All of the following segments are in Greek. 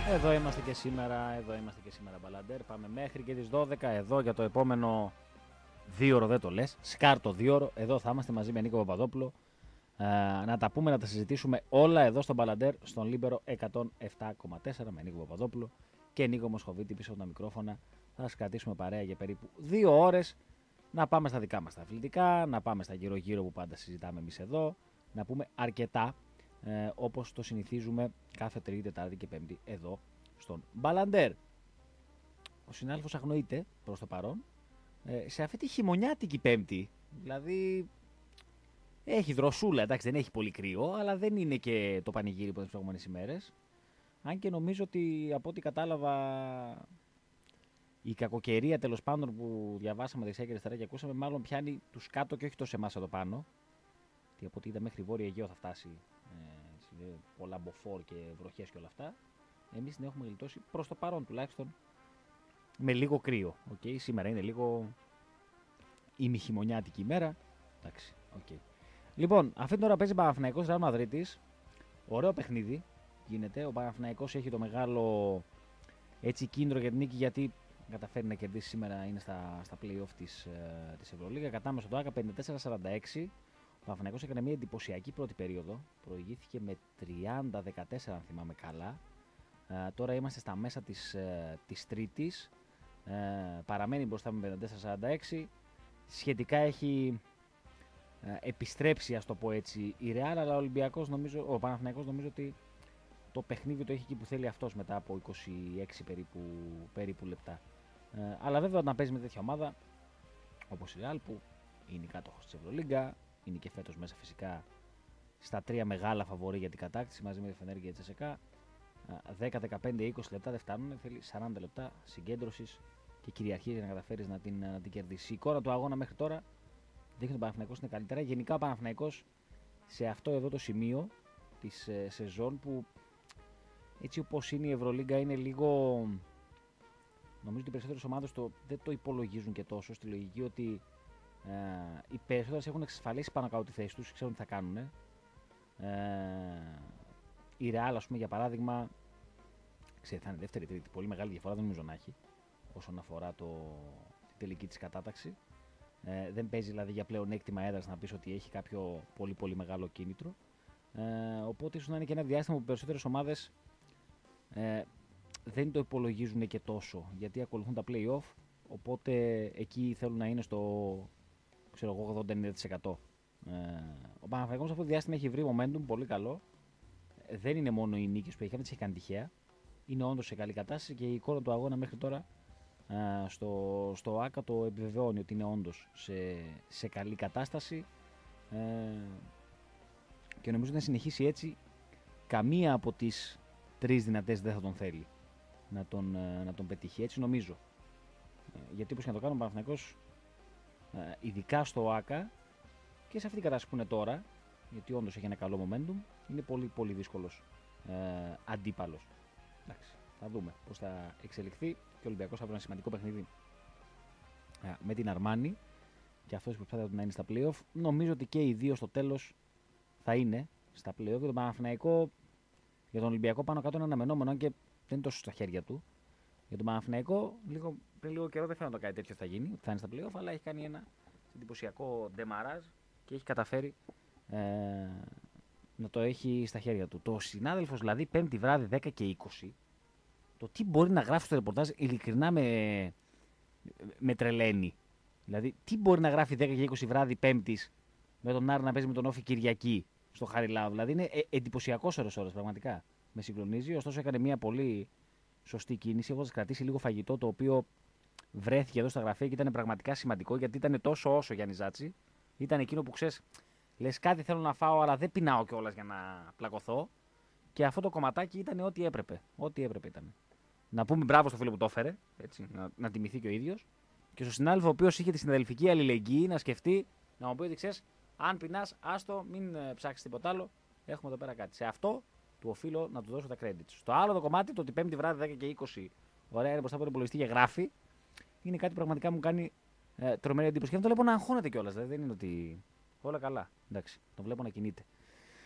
Εδώ είμαστε και σήμερα, Μπαλαντέρ. Πάμε μέχρι και τις 12 εδώ για το επόμενο 2ωρο, δεν το λες. Σκάρτο 2ωρο, εδώ θα είμαστε μαζί με Νίκο Παπαδόπουλο. Να τα πούμε, να τα συζητήσουμε όλα εδώ στο Μπαλαντέρ, στον Λίμπερο 107,4 με Νίκο Παπαδόπουλο και Νίκο Μοσχοβίτη πίσω από τα μικρόφωνα. Θα σας κρατήσουμε παρέα για περίπου 2 ώρες. Να πάμε στα δικά μας τα αθλητικά, να πάμε στα γύρω-γύρω που πάντα συζητάμε εμείς εδώ. Να πούμε αρκετά, όπως το συνηθίζουμε κάθε Τρίτη, Τετάρτη και Πέμπτη εδώ στον Μπαλαντέρ. Ο συνάδελφος αγνοείται προς το παρόν σε αυτή τη χειμωνιάτικη Πέμπτη. Δηλαδή έχει δροσούλα, εντάξει, δεν έχει πολύ κρύο, αλλά δεν είναι και το πανηγύρι που τις προηγούμενες ημέρες. Αν και νομίζω ότι από ό,τι κατάλαβα η κακοκαιρία τέλος πάντων που διαβάσαμε δεξιά και αριστερά και ακούσαμε, μάλλον πιάνει τους κάτω και όχι τόσο εμάς εδώ πάνω. Και από ό,τι είδα μέχρι Βόρεια Αιγαίο θα φτάσει πολλά μποφόρ και βροχές και όλα αυτά. Εμείς την έχουμε γλιτώσει προς το παρόν τουλάχιστον με λίγο κρύο. Okay. Σήμερα είναι λίγο ημιχειμωνιάτικη ημέρα. Εντάξει, okay. Λοιπόν, αυτή την ώρα παίζει Παναθηναϊκός Ρεάλ Μαδρίτης. Ωραίο παιχνίδι γίνεται. Ο Παναθηναϊκός έχει το μεγάλο έτσι κίνδυνο για την νίκη, γιατί καταφέρει να κερδίσει σήμερα, είναι στα play-off της Ευρωλίγα. Κατάμεσα το ΆΚΑ 54-46. Ο Παναθηναϊκός έκανε μια εντυπωσιακή πρώτη περίοδο. Προηγήθηκε με 30-14, αν θυμάμαι καλά. Τώρα είμαστε στα μέσα της Τρίτης. Παραμένει μπροστά με 54-46. Σχετικά έχει επιστρέψει, ας το πω έτσι, η Ρεάλ, αλλά ο Παναθηναϊκός νομίζω ότι το παιχνίδι το έχει εκεί που θέλει αυτός μετά από 26 περίπου λεπτά. Αλλά βέβαια όταν παίζει με τέτοια ομάδα όπως η Ρεάλ, που είναι κάτοχος της Ευρωλίγκα, είναι και φέτος μέσα φυσικά στα τρία μεγάλα φαβορί για την κατάκτηση μαζί με τη Φενέρ και τη Τσεσεκά, 10, 15, 20 λεπτά δεν φτάνουν, θέλει 40 λεπτά συγκέντρωσης και κυριαρχίας για να καταφέρεις να την κερδίσεις. Η εικόνα του αγώνα μέχρι τώρα δείχνει τον Παναθηναϊκός είναι καλύτερα. Γενικά ο Παναθηναϊκός σε αυτό εδώ το σημείο της σεζόν, που έτσι όπως είναι η Ευρωλίγκα είναι λίγο, νομίζω ότι οι περισσότερες ομάδες δεν το υπολογίζουν και τόσο, στη λογική ότι οι περισσότερες έχουν εξασφαλίσει πάνω κάτω τη θέση τους, ξέρουν τι θα κάνουν. Η Real, ας πούμε, για παράδειγμα, θα είναι δεύτερη, τρίτη, πολύ μεγάλη διαφορά δεν νομίζω να έχει όσον αφορά την τελική της κατάταξη. Δεν παίζει δηλαδή για πλεονέκτημα έδρας να πεις ότι έχει κάποιο πολύ πολύ μεγάλο κίνητρο. Οπότε ίσως να είναι και ένα διάστημα που οι περισσότερες ομάδες δεν το υπολογίζουν και τόσο, γιατί ακολουθούν τα play-off, οπότε εκεί θέλουν να είναι στο 80-90%. Ο Παναθηναϊκός αυτό το διάστημα έχει βρει momentum πολύ καλό. Δεν είναι μόνο οι νίκες που έχει, δεν τις έχει κάνει τυχαία. Είναι όντως σε καλή κατάσταση και η εικόνα του αγώνα μέχρι τώρα στο ΆΚΑ το επιβεβαιώνει ότι είναι όντως σε καλή κατάσταση. Και νομίζω ότι να συνεχίσει έτσι, καμία από τις τρεις δυνατές δεν θα τον θέλει να τον πετύχει. Έτσι νομίζω. Γιατί όπως και να το κάνουμε, ο Παναθηναϊκός ειδικά στο ΆΚΑ και σε αυτή την κατάσταση που είναι τώρα, γιατί όντως έχει ένα καλό momentum, είναι πολύ πολύ δύσκολος αντίπαλος. Εντάξει, θα δούμε πώς θα εξελιχθεί, και ο Ολυμπιακός θα βρει ένα σημαντικό παιχνίδι με την Αρμάνι και αυτός που προσπάθησε να είναι στα play-off. Νομίζω ότι και οι δύο στο τέλος θα είναι στα play-off. Για τον Παναθηναϊκό, για τον Ολυμπιακό πάνω κάτω είναι αναμενόμενο, αν και δεν είναι τόσο στα χέρια του. Για τον Παναθηναϊκό, πριν λίγο καιρό δεν φαίνεται κάτι τέτοιο θα γίνει, θα είναι στα play-off, αλλά έχει κάνει ένα εντυπωσιακό ντεμαράζ και έχει καταφέρει να το έχει στα χέρια του. Το συνάδελφος δηλαδή Πέμπτη βράδυ 10 και 20, το τι μπορεί να γράφει στο ρεπορτάζ ειλικρινά με τρελαίνει. Δηλαδή, τι μπορεί να γράφει 10 και 20 βράδυ Πέμπτης με τον Άρη να παίζει με τον Όφη Κυριακή στο Χαριλάου. Δηλαδή, είναι εντυπωσιακός ώρες πραγματικά. Με συγκλονίζει. Ωστόσο, έκανε μια πολύ σωστή κίνηση, έχοντας κρατήσει λίγο φαγητό, το οποίο βρέθηκε εδώ στα γραφεία και ήταν πραγματικά σημαντικό, γιατί ήταν τόσο όσο Γιάννη Ζάτσι. Ήταν εκείνο που ξέρεις, λες κάτι θέλω να φάω, αλλά δεν πεινάω κιόλας για να πλακωθώ. Και αυτό το κομματάκι ήταν ό,τι έπρεπε. Ό,τι έπρεπε ήταν. Να πούμε μπράβο στο φίλο που το έφερε, έτσι, να τιμηθεί και ο ίδιος. Και στο συνάδελφο ο οποίος είχε τη συναδελφική αλληλεγγύη να σκεφτεί, να μου πει ότι ξέρεις, αν πεινάς, άστο, μην ψάξεις τίποτα άλλο. Έχουμε εδώ πέρα κάτι. Σε αυτό του οφείλω να του δώσω τα credits. Στο άλλο το κομμάτι, το ότι Πέμπτη βράδυ 10 και 20, ωραία, είναι μπροστά από τον υπολογιστή και γράφει, είναι κάτι που πραγματικά μου κάνει τρομερή εντύπωση. Και δεν το βλέπω να αγχώνεται κιόλας. Δηλαδή δεν είναι ότι όλα καλά. Εντάξει, τον βλέπω να κινείται.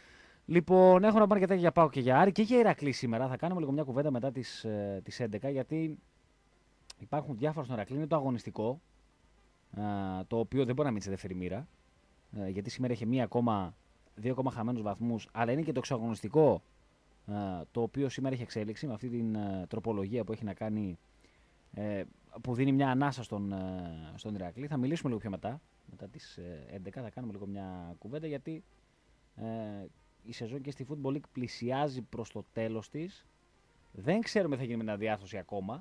Λοιπόν, έχω να πάνε και τέτοια για ΠΑΟΚ και για Άρη και για Ηρακλή σήμερα. Θα κάνουμε λίγο μια κουβέντα μετά τις 11, γιατί υπάρχουν διάφορα στον Ηρακλή. Είναι το αγωνιστικό, το οποίο δεν μπορεί να μείνει σε δεύτερη μοίρα, γιατί σήμερα είχε δύο ακόμα χαμένους βαθμούς, αλλά είναι και το εξαγωνιστικό, το οποίο σήμερα έχει εξέλιξη με αυτή την τροπολογία που έχει να κάνει, που δίνει μια ανάσα στον Ηρακλή. Θα μιλήσουμε λίγο πιο μετά τις 11, θα κάνουμε λίγο μια κουβέντα, γιατί η σεζόν και στη Football League πλησιάζει προς το τέλος της. Δεν ξέρουμε τι θα γίνει με την αναδιάρθρωση ακόμα,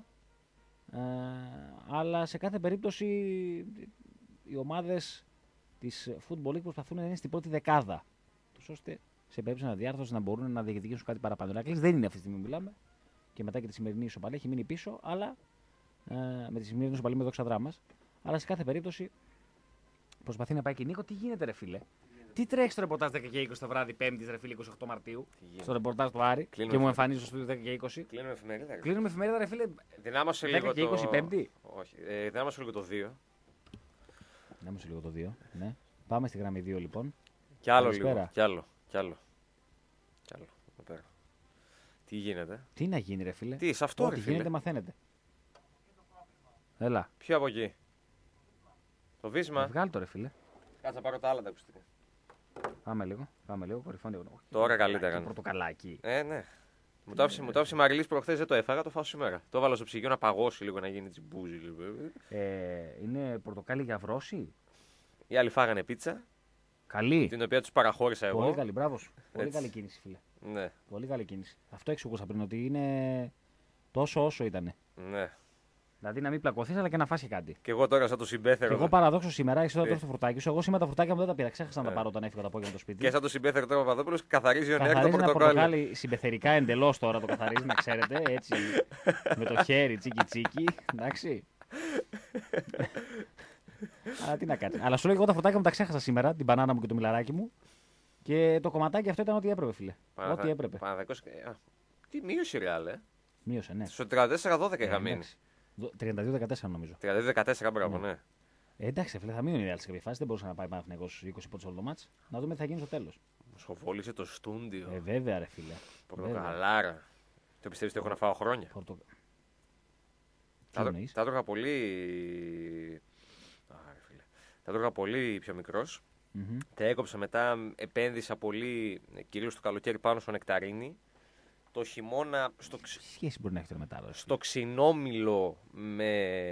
αλλά σε κάθε περίπτωση οι ομάδες της Football League προσπαθούν να είναι στην πρώτη δεκάδα, τους ώστε σε περίπτωση αναδιάρθρωσης να μπορούν να διεκδικήσουν κάτι παραπάνω. Ο Ηρακλής δεν είναι αυτή τη στιγμή που μιλάμε, και μετά και τη σημερινή ισοπαλία έχει μείνει πίσω, αλλά με τη σημερινή ισοπαλία με δόξα δράμας. Αλλά σε κάθε περίπτωση προσπαθεί να πάει και Νίκο. Τι γίνεται, ρε φίλε? Τι τρέχει στο ρεπορτάζ 10 και 20 το βράδυ, 5η, ρε φίλε, 28 Μαρτίου, στο ρεπορτάζ του Άρη, και μου εμφανίζει στο στούντιο 10 και 20. Κλείνουμε εφημερίδα. Κλείνουμε εφημερίδα, ρε φίλε. Δυνάμωσε 10 λίγο και 20 Πέμπτη. Όχι. Δυνάμωσε λίγο το 2. Δυνάμωσε λίγο το 2. Ναι. Πάμε στη γραμμή 2 λοιπόν. Κι άλλο Καλησπέρα. λίγο. Κι άλλο. Εδώ πέρα. Τι γίνεται? Τι να γίνει, ρε φίλε? Τι, σε αυτό, Ό,τι ρε φίλε. γίνεται, μαθαίνετε. Έλα. Ποιο από εκεί? Το βίσμα. Βγάλ' το, ρε φίλε. Κάτσε να πάρω τα άλλα τα ακουστικά. Πάμε λίγο. Κορυφώνει. Τώρα καλύτερα. Πορτοκαλάκι. Ναι. Μου το άφησε η Μαριλής προχθές, δεν το έφαγα, το φάω σήμερα. Το έβαλα στο ψυγείο να παγώσει λίγο, να γίνει τσιμπούζι. Είναι πορτοκάλι για βρώση. Οι άλλοι φάγανε πίτσα, Καλή. την οποία τους παραχώρησα εγώ. Πολύ καλή, μπράβο σου. Πολύ καλή κίνηση, φίλε. Ναι. Πολύ καλή κίνηση. Αυτό εξηγούσα πριν, ότι είναι τόσο όσο ήταν. Ναι. Δηλαδή να μην πλακωθείς, αλλά και να φας και κάτι. Και εγώ τώρα σαν το συμπέθερο. Και εγώ παραδόξω σήμερα, εσύ τώρα το φρουτάκι σου. Εγώ σήμερα τα φρουτάκια μου δεν τα πήρα. Ξέχασα να τα πάρω όταν έφυγα το απόγευμα το σπίτι. Και σαν το συμπέθερο τώρα ο Παπαδόπουλος καθαρίζει ο νέο το Καθαρίζει ένα πορτοκάλι. πορτοκάλι συμπεθερικά εντελώς τώρα, το καθαρίζει, να ξέρετε. Έτσι. Με το χέρι, τσίκι. Εντάξει. Αλλά τι να κάνει. Αλλά σου λέω, εγώ τα φρουτάκια μου τα ξέχασα σήμερα, την μπανάνα μου και το μιλαράκι μου. Και το κομματάκι αυτό ήταν ό,τι έπρεπε, φίλε. Ό,τι έπρεπε. Τι μείωση ρεάλ, Μείωσε, ναι. Στο 34-12 είχα μείνει. 32-14 νομίζω. 32-14, μπράβο, ναι. Εντάξει, φίλε, θα μείνουν οι Ρεάλ σε κάποια φάση. Δεν μπορούσε να πάει Παναθηναϊκός 20 πόντους όλο το μάτς. Να δούμε τι θα γίνει στο τέλος. Σχοβόλησε το στούντιο. Βέβαια, ρε φίλε. Πορτοκαλάρα. Το πιστεύεις ότι έχω να φάω χρόνια? Τα τρώγα πολύ. Τα τρώγα πολύ πιο μικρός. Τα έκοψα μετά, επένδυσα πολύ, κυρίως το καλοκαίρι, πάνω στο νεκταρίνι. Το χειμώνα Τι σχέση μπορεί να έχει τώρα μετά? στο ξινόμηλο με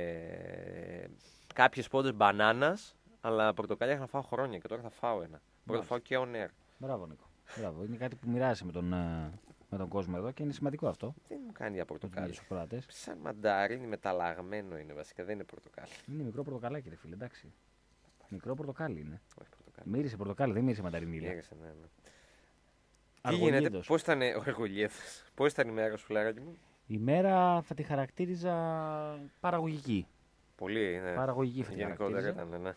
κάποιες πόντες μπανάνας, αλλά πορτοκάλια είχα να φάω χρόνια και τώρα θα φάω ένα. Μπορώ να φάω και on air. Μπράβο, Νίκο. Μπράβο. Είναι κάτι που μοιράζεσαι με τον κόσμο εδώ και είναι σημαντικό αυτό. Δεν μου κάνει για πορτοκάλι. Σαν μανταρίνι μεταλλαγμένο είναι βασικά, δεν είναι πορτοκάλι. Είναι μικρό πορτοκαλάκι, ρε φίλε, εντάξει. Μικρό πορτοκάλι είναι. Όχι πορτοκάλι. Μύρισε πορτοκάλι, δεν μύρισε μανταρίνι. Μύρισε, ναι. Τι γίνεται, πώς ήταν η μέρα σου, φιλαράκι μου? Η μέρα θα τη χαρακτήριζα παραγωγική. Πολύ, ναι. Παραγωγική θα τη γενικότερα ήταν, ναι.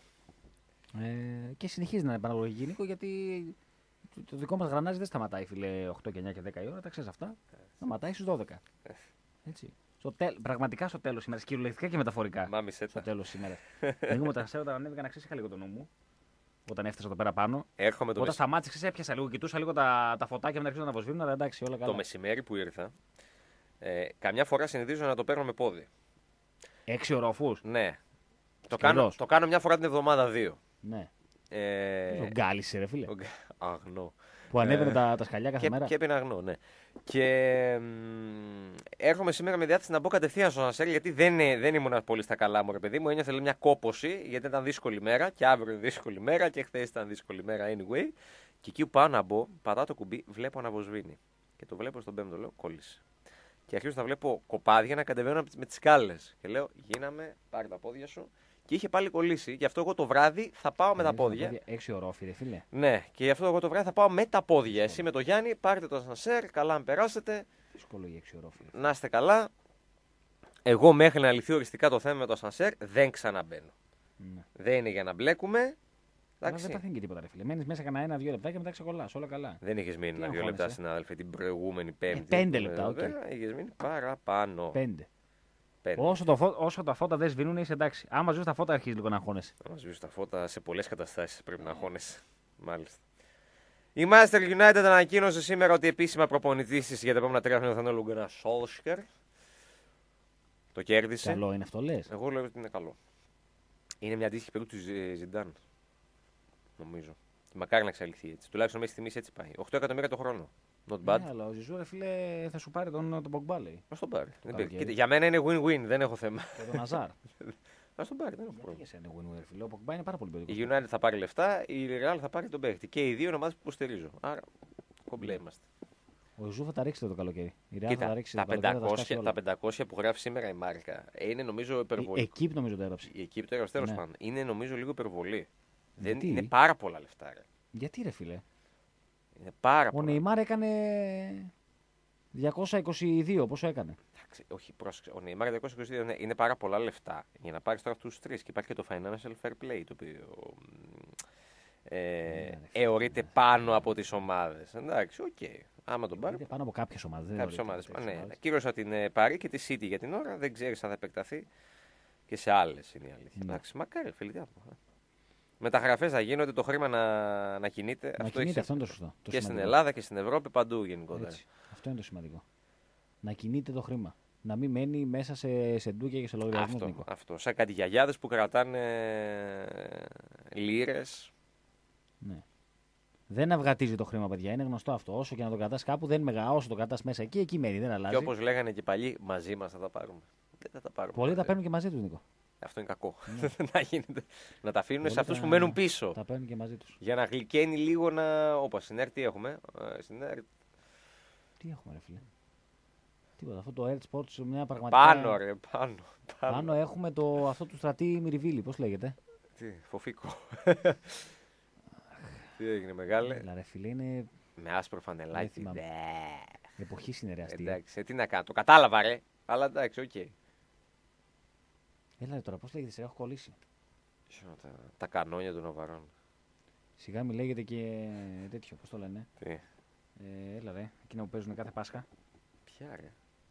Και συνεχίζει να είναι παραγωγική, Νίκο, γιατί το δικό μας γρανάζι δεν σταματάει, φίλε, 8 και 9 και 10 η ώρα, τα ξέρεις αυτά. Σταματάει στις 12. Έτσι. Πραγματικά στο τέλος σήμερα, κυριολεκτικά και μεταφορικά. Μάμισέ στο τέλος σήμερα. Λίγο όταν ανέβηκα να ξέρεις, είχα λίγο το νου μου. Όταν έφτασα εδώ πέρα πάνω. Όταν σταμάτησε, έπιασα λίγο, κοιτούσα λίγο τα φωτάκια να αρχίσουν να αποσβήνουν, αλλά εντάξει, όλα καλά. Το μεσημέρι που ήρθα, καμιά φορά συνηθίζω να το παίρνω με πόδι. 6 οροφούς. Ναι. Το κάνω μια φορά την εβδομάδα 2. Ναι. Ο γκάλισε, ρε φίλε. Αγνό. Που ανέβαινε τα σκαλιά κάθε μέρα. Και έπαιρνε αγνό, ναι. Και έρχομαι σήμερα με διάθεση να μπω κατευθείαν στο ασανσέρ, γιατί δεν ήμουν πολύ στα καλά μου, ρε παιδί μου. Ένιωθε μια κόπωση, γιατί ήταν δύσκολη μέρα και αύριο είναι δύσκολη μέρα και χθες ήταν δύσκολη μέρα anyway. Και εκεί που πάω να μπω, πατάω το κουμπί, βλέπω να αποσβήνει. Και το βλέπω στον πέμπτο, λέω κόλλησε. Και αρχίζω να βλέπω κοπάδια να κατεβαίνουν με τις σκάλες. Και λέω, γίναμε, πάρε τα πόδια σου. Και είχε πάλι κολλήσει. Γι' αυτό εγώ το βράδυ θα πάω με τα πόδια. 6 ορόφι, ρε φίλε. Ναι, και γι' αυτό εγώ το βράδυ θα πάω με τα πόδια. Εσύ με το Γιάννη, πάρτε το ασανσέρ, καλά να περάσετε. Δύσκολο η 6 ορόφι. Να είστε καλά. Εγώ μέχρι να λυθεί οριστικά το θέμα με το ασανσέρ δεν ξαναμπαίνω. Ναι. Δεν είναι για να μπλέκουμε. Δεν παθαίνει και τίποτα, ρε φίλε. Μένεις μέσα κανένα 1-2 λεπτά και μετά ξεκολλάς. Όλα καλά. Δεν είχες μείνει 1-2 λεπτά, συνάδελφε, την προηγούμενη Πέμπτη. 5 λεπτά, οκ. Είχες μείνει παραπάνω. 5. Όσο τα φώτα δεν σβήνουν, είσαι εντάξει. Άμα ζεις τα φώτα, αρχίζει λίγο να αγχώνεσαι. Άμα ζεις τα φώτα, σε πολλές καταστάσεις πρέπει να αγχώνεσαι. Μάλιστα. Η Manchester United ανακοίνωσε σήμερα ότι επίσημα προπονητής της για τα επόμενα 3 χρόνια θα είναι ο Λουγκρά Σόλσκερ. Το κέρδισε. Καλό είναι αυτό, λες. Εγώ λέω ότι είναι καλό. Είναι μια αντίστοιχη περίπτωση του Ζιντάν. Νομίζω. Και μακάρι να εξελιχθεί έτσι. Τουλάχιστον μέχρι στιγμής έτσι πάει. 8 εκατομμύρια το χρόνο. Not bad. Ναι, αλλά ο Ζιζού, ρε φίλε, θα σου πάρει τον Πογμπά, λέει. Ας τον πάρει. καλοκαίρι. Κοίτα, για μένα είναι win-win, δεν έχω θέμα. Και τον Αζάρ. Ας τον πάρει, δεν έχω Γιατί πρόβλημα. για σένα win-win, φίλε. Ο Πογμπά είναι πάρα πολύ Η περίπου. United θα πάρει λεφτά, η Real θα πάρει τον παίχτη. Και οι δύο είναι ομάδες που υποστηρίζω. Άρα, κομπλέ είμαστε. Ο Ζιζού θα τα ρίξει το καλοκαίρι. Η Real θα Κοίτα, τα ρίξει τα το καλοκαίρι, θα σκάσει όλα. 500 που γράφει σήμερα η Μάρκα είναι νομίζω υπερβολή. Εκεί νομίζω το έγραψε. Η Εκείπ το έγραψε τέλος Ναι. πάντων. Είναι νομίζω λίγο υπερβολή. Δεν Γιατί? είναι πάρα πολλά λεφτά. Ρε. Γιατί, ρε φίλε. Είναι πάρα Ο πολλά. Νεϊμάρ έκανε 222, πόσο έκανε. Εντάξει, όχι, πρόσεξε. Ο Neymar 222 είναι πάρα πολλά λεφτά για να πάρει τώρα του τρει. Και υπάρχει και το financial fair play το οποίο αιωρείται πάνω από τι ομάδε. Εντάξει, οκ. Άμα τον πάρει. Είναι πάνω από κάποιες ομάδες. Κάποιε ομάδε. Ναι, κύρωσα την Πάρη και τη City για την ώρα. Δεν ξέρει αν θα επεκταθεί και σε άλλε είναι η αλήθεια. Ναι. Εντάξει, μακάρι, φίλοι, τι να πω. Μεταγραφές θα γίνονται, το χρήμα να κινείται. Να Αυτό κινείται, έχει αυτό είναι το σωστό. Το και στην σημαντικό. Ελλάδα και στην Ευρώπη, παντού γενικότερα. Έτσι. Αυτό είναι το σημαντικό. Να κινείται το χρήμα. Να μην μένει μέσα σε ντούκια και σε λογαριασμούς, Νίκο. Αυτό. Σαν κάτι γιαγιάδες που κρατάνε λίρες. Ναι. Δεν αυγατίζει το χρήμα, παιδιά. Είναι γνωστό αυτό. Όσο και να το κρατάς κάπου, δεν μεγα... όσο το κρατάς μέσα εκεί, εκεί μένει. Δεν αλλάζει. Και όπως λέγανε και παλιοί, μαζί μας θα τα πάρουμε. Δεν θα τα πάρουμε. Πολλοί τα μαζί. παίρνουν και μαζί του, Νίκο. Αυτό είναι κακό. να, γίνεται. Να τα αφήνουν Πολλοί σε αυτούς τα- που μένουν πίσω. Τα παίρνουν και μαζί του. Για να γλυκαίνει λίγο να. Όπα, στην ΕΡΤ τι έχουμε. Στην ΕΡΤ. Τι έχουμε, ρε φίλε. Τίποτα. Αυτό το Air Sports μια πραγματικά. Πάνω, ρε, πάνω. Πάνω έχουμε αυτό του στρατή Μυριβίλη. Πώς λέγεται. Τι, φοφίκο. Τι έγινε, μεγάλε. Έλα, ρε φίλε, είναι Με άσπρο φανελάκι. θυμάμαι. Ναι. εποχή συνεργαστή. Εντάξει, τι να κάνω. Το κατάλαβα, ρε. Αλλά εντάξει, οκ. Έλα ρε, τώρα, πώς λέγεται, σε έχω κολλήσει. Τα κανόνια των Νοβαρών. Σιγά μη λέγεται και τέτοιο, πώς το λένε. Τι. Έλα ρε, εκείνα που παίζουν κάθε Πάσχα. Ποια, ρε.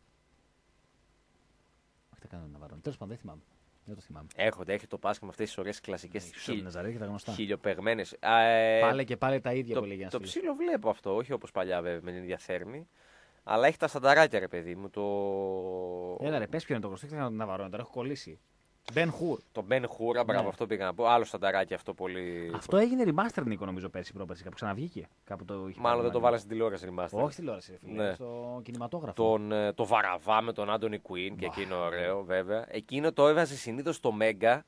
Όχι τα κανόνια να βαρώνουν. Τέλος πάντων, δεν θυμάμαι. Δεν το θυμάμαι. Έχει το Πάσχα με αυτές τις ωραίες κλασικές Ξύπνη Ναζαρέ και τα γνωστά. χιλιοπεγμένες. Πάλι και πάλι τα ίδια που έλεγε ένας Το φίλος. ψήλο βλέπω αυτό, όχι όπως παλιά βέβαια με την ίδια θέρμη. Αλλά έχει τα στανταράκια, ρε παιδί μου. Έλα ρε, πες ποιο είναι το γνωστό, δεν να βαρώνει, τώρα έχω κολλήσει. Ben Hur. Το Ben Hur, μπράβο, Ναι. αυτό πήγα να πω. Άλλο στανταράκι αυτό πολύ. Αυτό έγινε remaster, Νίκο, νομίζω πέρσι πρόπερσι. Κάπου ξαναβγήκε. Κάπου το είχε Μάλλον δεν το πάρει βάλα στην τηλεόραση remaster. Όχι στη τηλεόραση, ρε φίλε. Ναι. Στο κινηματόγραφο. Το Βαραβά με τον Άντωνι Κουίν και εκείνο ωραίο βέβαια. Εκείνο το έβαζε συνήθως στο Μέγκα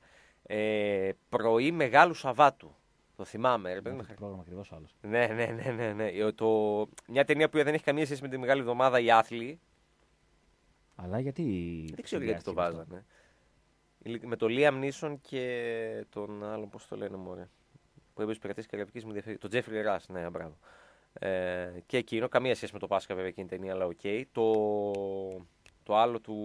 πρωί Μεγάλου Σαββάτου. Το θυμάμαι, ρε παιδί μου. Το πρόγραμμα ακριβώ άλλο. Ναι. Μια ταινία που δεν έχει καμία σχέση με τη Μεγάλη Εβδομάδα, οι Άθλοι. Αλλά γιατί. Δεν ξέρω γιατί το συνδυάστηκε αυτό. βάζανε. Με το Liam Neeson και τον άλλον, πώς το λένε, μωρέ. Που έπαιζε πειρατές Καραϊβικής μου διαφεύγει. Το Jeffrey Rush, ναι, μπράβο. Και εκείνο, καμία σχέση με το Πάσχα βέβαια εκείνη η ταινία, αλλά οκ. Το άλλο του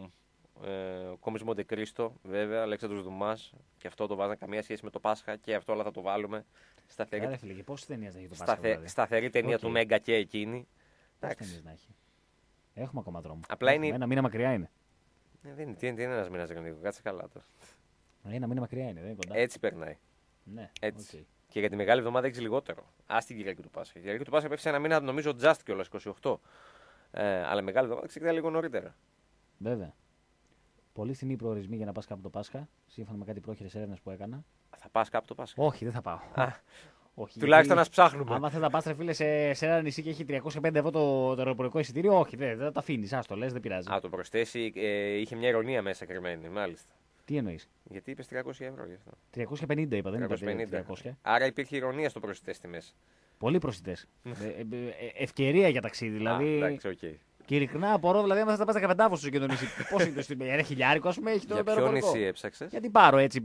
Κόμις Μοντεκρίστο, βέβαια, Αλέξανδρος Δουμάς. Και αυτό το βάζανε, καμία σχέση με το Πάσχα και αυτό, αλλά θα το βάλουμε. Σταθερή, Άρα, φίλε, και πόσε ταινίε να έχει το Πάσχα. Δηλαδή. σταθερή ταινία Οκ. του Μέγκα και εκείνη. Πόσε Εντάξει. ταινίε να έχει. Έχουμε ακόμα δρόμο. Απλά Έχουμε, είναι- ένα μήνα μακριά είναι. Τι είναι ένας μήνας, Νίκο, κάτσε καλά τώρα. Ένα μήνα μακριά είναι, δεν είναι κοντά. Έτσι περνάει. Ναι, Έτσι. οκ. Και για τη Μεγάλη Εβδομάδα έχει λιγότερο. Α την Κυριακή του Πάσχα. Η Κυριακή του Πάσχα πέφτει σε ένα μήνα, νομίζω, just κιόλας 28. Αλλά η Μεγάλη Εβδομάδα ξεκινάει λίγο νωρίτερα. Βέβαια. Πολύ φθηνοί προορισμοί για να πα κάπου το Πάσχα, σύμφωνα με κάτι πρόχειρε έρευνε που έκανα. Θα πα κάπου το Πάσχα. Όχι, δεν θα πάω. Α, Όχι, τουλάχιστον γιατί να ψάχνουμε. Άμα θε να πα, ρε φίλε, σε ένα νησί και έχει 305 ευρώ το αεροπορικό εισιτήριο, όχι, δεν θα τα αφήνει. Α το λε, δεν πειράζει. Α, το προσθέσει. Είχε μια ηρωνία μέσα κρυμμένη, μάλιστα. Τι εννοεί. Γιατί είπε 300 ευρώ γι' αυτό. 350 είπα, δεν είπα 300. Άρα υπήρχε ηρωνία στο προσθετέ στη μέση. Πολύ προσιτέ. Ευκαιρία για ταξίδι, δηλαδή. Εντάξει, οκ. Και ειλικρινά απορώ, δηλαδή, άμα θε να πα 15 στο και το νησί. Πώ είναι το στην ένα χιλιάρικο, α πούμε, έχει το Για ποιο αεροπορικό. νησί έψαξε. Γιατί πάρω έτσι.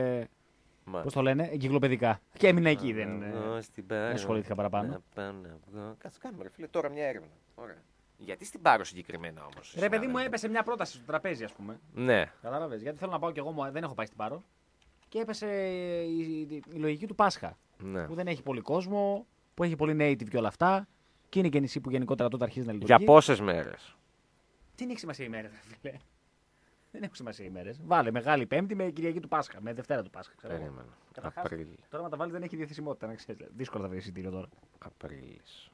Πώ το λένε, εγκυκλοπαιδικά. Και έμεινα εκεί, δεν ασχολήθηκα παραπάνω. Κάτσε κάνουμε, ρε φίλε, τώρα μια έρευνα. Ωραία. Γιατί στην Πάρο συγκεκριμένα όμω. Ρε παιδί μου, έπεσε μια πρόταση στο τραπέζι, α πούμε. Ναι. Κατάλαβε. Γιατί θέλω να πάω κι εγώ, δεν έχω πάει στην Πάρο. Και έπεσε η λογική του Πάσχα. Ναι. Που δεν έχει πολύ κόσμο, που έχει πολύ native και όλα αυτά. Και είναι και νησί που γενικότερα τότε αρχίζει να λειτουργεί. Για πόσε μέρε. Τι έχει σημασία η μέρα, φίλε. Δεν έχουν σημασία οι μέρες. Βάλε Μεγάλη Πέμπτη με Κυριακή του Πάσχα, με Δευτέρα του Πάσχα. Ξέρω. Περίμενε. Καταρχάς, Απρίλη. τώρα να τα βάλει δεν έχει διαθεσιμότητα, να ξέρεις. Δύσκολα θα βρει εισιτήριο τώρα. Απρίλης.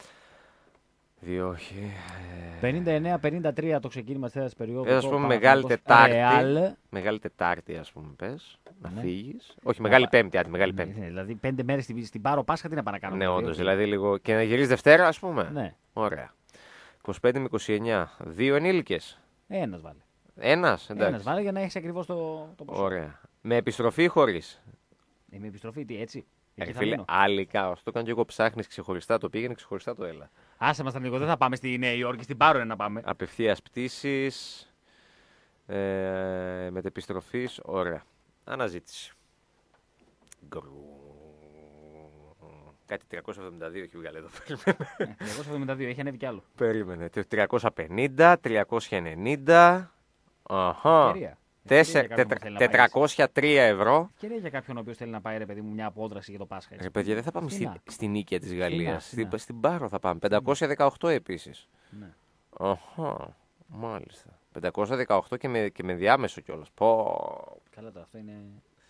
Όχι. 59-53 το ξεκίνημα της τέταρτης περίοδου. Πες, ας το πούμε, Μεγάλη Τετάρτη. Ρεάλ. Μεγάλη Τετάρτη, ας πούμε, πες. Να Ναι. φύγεις. Όχι, Μεγάλη Πέμπτη, άντε, Μεγάλη Ναι, Πέμπτη. δηλαδή 5 μέρες στην Πάρο Πάσχα τι να πάνε να κάνουμε. Ναι, όντως, δηλαδή λίγο. Και να γυρίσει Δευτέρα, ας πούμε. Ναι, Ωραία. 25 με 29. 2 ενήλικες. ένας βάλε. Ένας, εντάξει. Ένας βάλε για να έχεις ακριβώς το ποσό. Ωραία. Με επιστροφή ή χωρίς. Με επιστροφή, τι έτσι. Εκεί θα Φίλε, μείνω. άλλη κάος. Το κάνω και εγώ, ψάχνεις ξεχωριστά, το πήγαινε ξεχωριστά το έλα. Άσε μας λίγο, δεν θα πάμε στη Νέα Υόρκη, στην Πάρο είναι να πάμε. Απευθείας πτήσης. Μετεπιστροφής. Ωραία. Αναζήτηση. Κάτι 372 έχει βγάλει εδώ. 272, έχει ανέβει κι άλλο. Περίμενε. 350, 390. Αχα. Ευκαιρία. Ευκαιρία για κάποιον που θέλει να πάει. 403 ευρώ. Ευκαιρία για κάποιον ο οποίος θέλει να πάει, ρε παιδί μου, μια απόδραση για το Πάσχα. Έτσι. Ρε παιδιά, δεν θα πάμε Φθηνά. στην Νίκαια της Γαλλίας. Φθηνά. Στην Πάρο θα πάμε. 518 επίσης. Ναι. Αχα. Μάλιστα. 518 και με διάμεσο κιόλας. Πω. Καλά τώρα, αυτό είναι.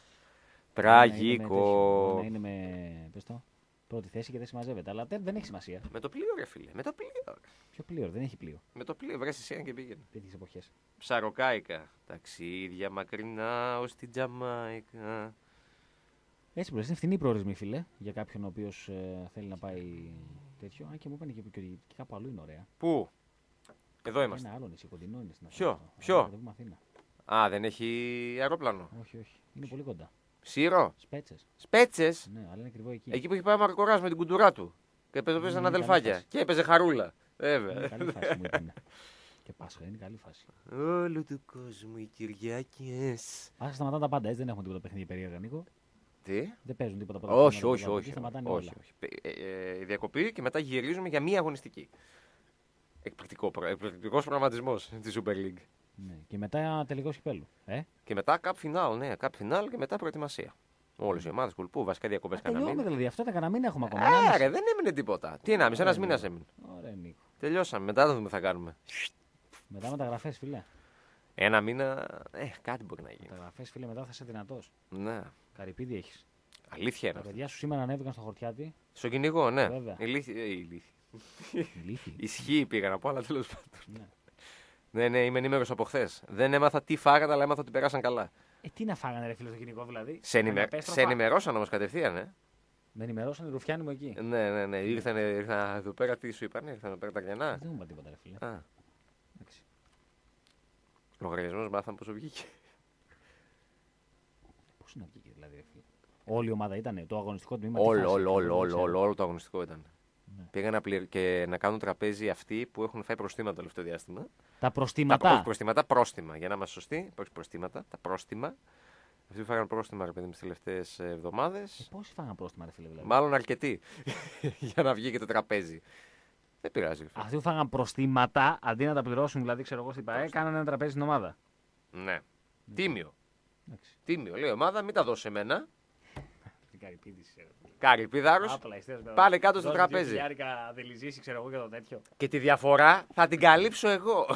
Τραγικό. Να είναι με. Πες το. Πρώτη θέση και δεν συμμαζεύεται. Αλλά δεν έχει σημασία. Με το πλοίο, ρε φίλε. Με το πλοίο. Ποιο πλοίο, δεν έχει πλοίο. Με το πλοίο, βρες εσύ και πήγαινε. Τέτοιες εποχές. Ψαροκάικα. Ταξίδια μακρινά ως την Τζαμάικα. Έτσι που λες, είναι φθηνή προορισμοί, φίλε, για κάποιον ο οποίος θέλει να πάει τέτοιο. Αν και μου είπαν και κάπου αλλού είναι ωραία. Πού? Εδώ είμαστε. Ένα άλλο νησί, κοντινό είναι στην Ποιο? Αθήνα. Ποιο? Να το πούμε Αθήνα. Α, δεν έχει αερόπλανο. Όχι, όχι. Είναι πολύ κοντά. Σύρο. Σπέτσες. Σπέτσες. Ναι, αλλά είναι ακριβό εκεί. Εκεί που έχει πάει ο Μαρκοράς με την κουντουρά του. Και παίζανε Είναι καλή αδελφάκια. φάση. Και έπαιζε χαρούλα. Είναι Βέβαια. καλή φάση μου είπανε. Και Πάσχα, είναι καλή φάση. Όλου του κόσμου οι Κυριάκες. Άσε σταματάνε τα πάντα, έτσι δεν έχουμε τίποτα παιχνίδι περίεργα, Νίκο. Τι? Δεν παίζουν τίποτα από τα Όχι, παιχνίδια, όχι, τίποτα. όχι. Εκεί σταματάνε όχι, όλα. όχι. Η διακοπή και μετά γυρίζουμε για μία αγωνιστική. Εκπληκτικός προγραμματισμός της Super League. Ναι. Και μετά τελικό κυπέλου. Και μετά cup final, ναι, cup final και μετά προετοιμασία. Όλες οι ομάδες κουλπού, βασικά διακοπές κανένα Τελειώνουμε μήνα. δηλαδή, αυτό τα κανένα μήνα έχουμε ακόμα. Ρε, δεν έμεινε τίποτα. Τι ένα μήνας έμεινε. Ωραία, Νίκο. Τελειώσαμε, μετά θα δούμε τι θα κάνουμε. Μετά μεταγραφές, φίλε. Ένα μήνα, κάτι μπορεί να γίνει. Μεταγραφές, φίλε, μετά θα είσαι δυνατός. Ναι, Καρυπίδι έχεις. αλήθεια Τα είναι. παιδιά σου σήμερα ανέβηκαν στο χορτιάτι. Στο κυνηγό, ναι. Βέβαια. Ηλίθιοι. Ηλίθιοι. Ισχύει πήγα να πω, αλλά τέλος πάντων. Ναι. Ναι, είμαι ενήμερος από χθες. Δεν έμαθα τι φάγανε, αλλά έμαθα ότι περάσαν καλά. Τι να φάγανε, ρε φίλε, στο κυνηγό δηλαδή. Σε Αναπέστροφα. ενημερώσαν όμως κατευθείαν, Με ενημερώσαν οι ρουφιάνοι μου εκεί. Ναι. Ήρθαν εδώ πέρα, τι σου είπανε, ήρθαν εδώ πέρα τα Γιαννά. Δεν μου είπαν τίποτα, ρε φίλε. Α, Εντάξει. λογαριασμός μάθαμε πόσο βγήκε. Πώς είναι να βγήκε δηλαδή, ρε φίλε. Όλη η ομάδα ήταν, το αγωνιστικό τμήμα. Όλο το αγωνιστικό ήταν. Ναι. Πήγαν και να κάνουν τραπέζι αυτοί που έχουν φάει προστήματα το τελευταίο διάστημα. Τα προστήματα. Όχι προστήματα, πρόστιμα. Για να είμαστε σωστοί, όχι προστήματα, τα πρόστιμα. Αυτοί που φάγαν πρόστιμα, ρε παιδί μου, τις τελευταίες εβδομάδες. Πόσοι φάγαν πρόστιμα, ρε φίλε, δηλαδή. Μάλλον αρκετοί. Για να βγει και το τραπέζι. Δεν πειράζει. Ρε φίλε. Αυτοί που φάγαν προστήματα, αντί να τα πληρώσουν, δηλαδή, ξέρω εγώ στην ΠαΕ, κάνανε ένα τραπέζι στην ομάδα. Ναι. Τίμιο. Εντάξει. Τίμιο. Λέει η ομάδα, μην τα δώσει σε μένα. Τι καρυπίδης, ρε φίλε. Καρυπίδαρος. Άπλα, εστίας με Πάλι κάτω στο δώσε τραπέζι. 2.000 δελιζήσει, ξέρω εγώ, για το τέτοιο. Και τη διαφορά θα την καλύψω εγώ.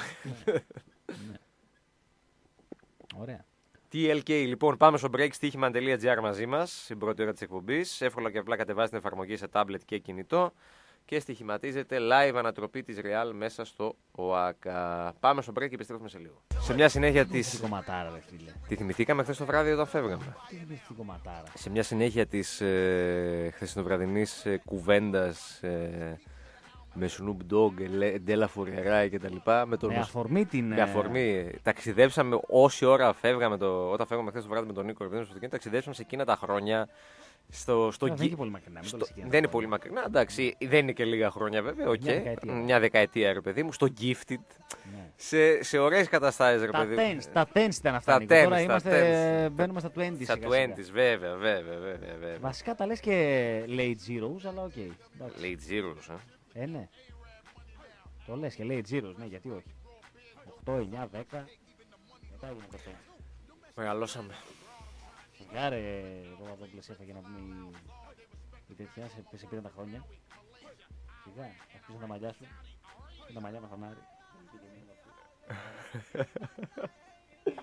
Ωραία. TLK, λοιπόν, πάμε στο breakstichiman.gr μαζί μας, στην πρώτη ώρα της εκπομπής. Εύκολα και απλά κατεβάζετε την εφαρμογή σε tablet και κινητό και στοιχηματίζετε live ανατροπή της Real μέσα στο ΟΑΚΑ. Πάμε στο break και επιστρέφουμε σε λίγο. Σε μια συνέχεια της... Τι κομματάρα, ρε φίλε. Τη θυμηθήκαμε χθες το βράδυ όταν φεύγαμε. Τι κομματάρα. Σε μια συνέχεια της χθεσινοβραδινής κουβέντας με Snoop Dogg, Ντέλα Φουρεράι κτλ. Με αφορμή την. Με αφορμή. Ταξιδέψαμε όση ώρα φεύγαμε όταν φεύγαμε χθες το βράδυ με τον Νίκο Ρεβίδη στο αυτοκίνητο. Ταξιδέψαμε σε εκείνα τα χρόνια. Δεν είναι πολύ μακρινά. Μην το λες εκείνα. Δεν είναι πολύ μακρινά. Εντάξει, δεν είναι και λίγα χρόνια βέβαια. Okay. Μια δεκαετία, ρε παιδί μου. Στο Gifted. Ναι. Σε ωραίες καταστάσεις, ρε παιδί μου. Τα tens ήταν αυτά. Τα Τώρα tens. μπαίνουμε στα 20s. Στα 20s, βέβαια. Βασικά τα λες και late zeros, αλλά οκ. Late zeros, Ναι. Το λες και late zeros, ναι, γιατί όχι. 8, 9, 10. Μετά ήμουν 8. Μεγαλώσαμε. Σιγά ρε, εγώ αυτό που λες έφαγε να πούμε η τέτοια, σε πήραν τα χρόνια. Σιγά, αφήσαν τα μαλλιά σου. Τα μαλλιά με φανάρι.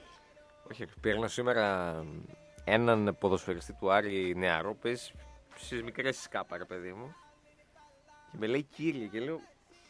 Όχι, πήρνα σήμερα έναν ποδοσφαιριστή του Άρη νεαρό, παίζει στις μικρές σκάπα, ρε παιδί μου. Και με λέει κύριε και λέω...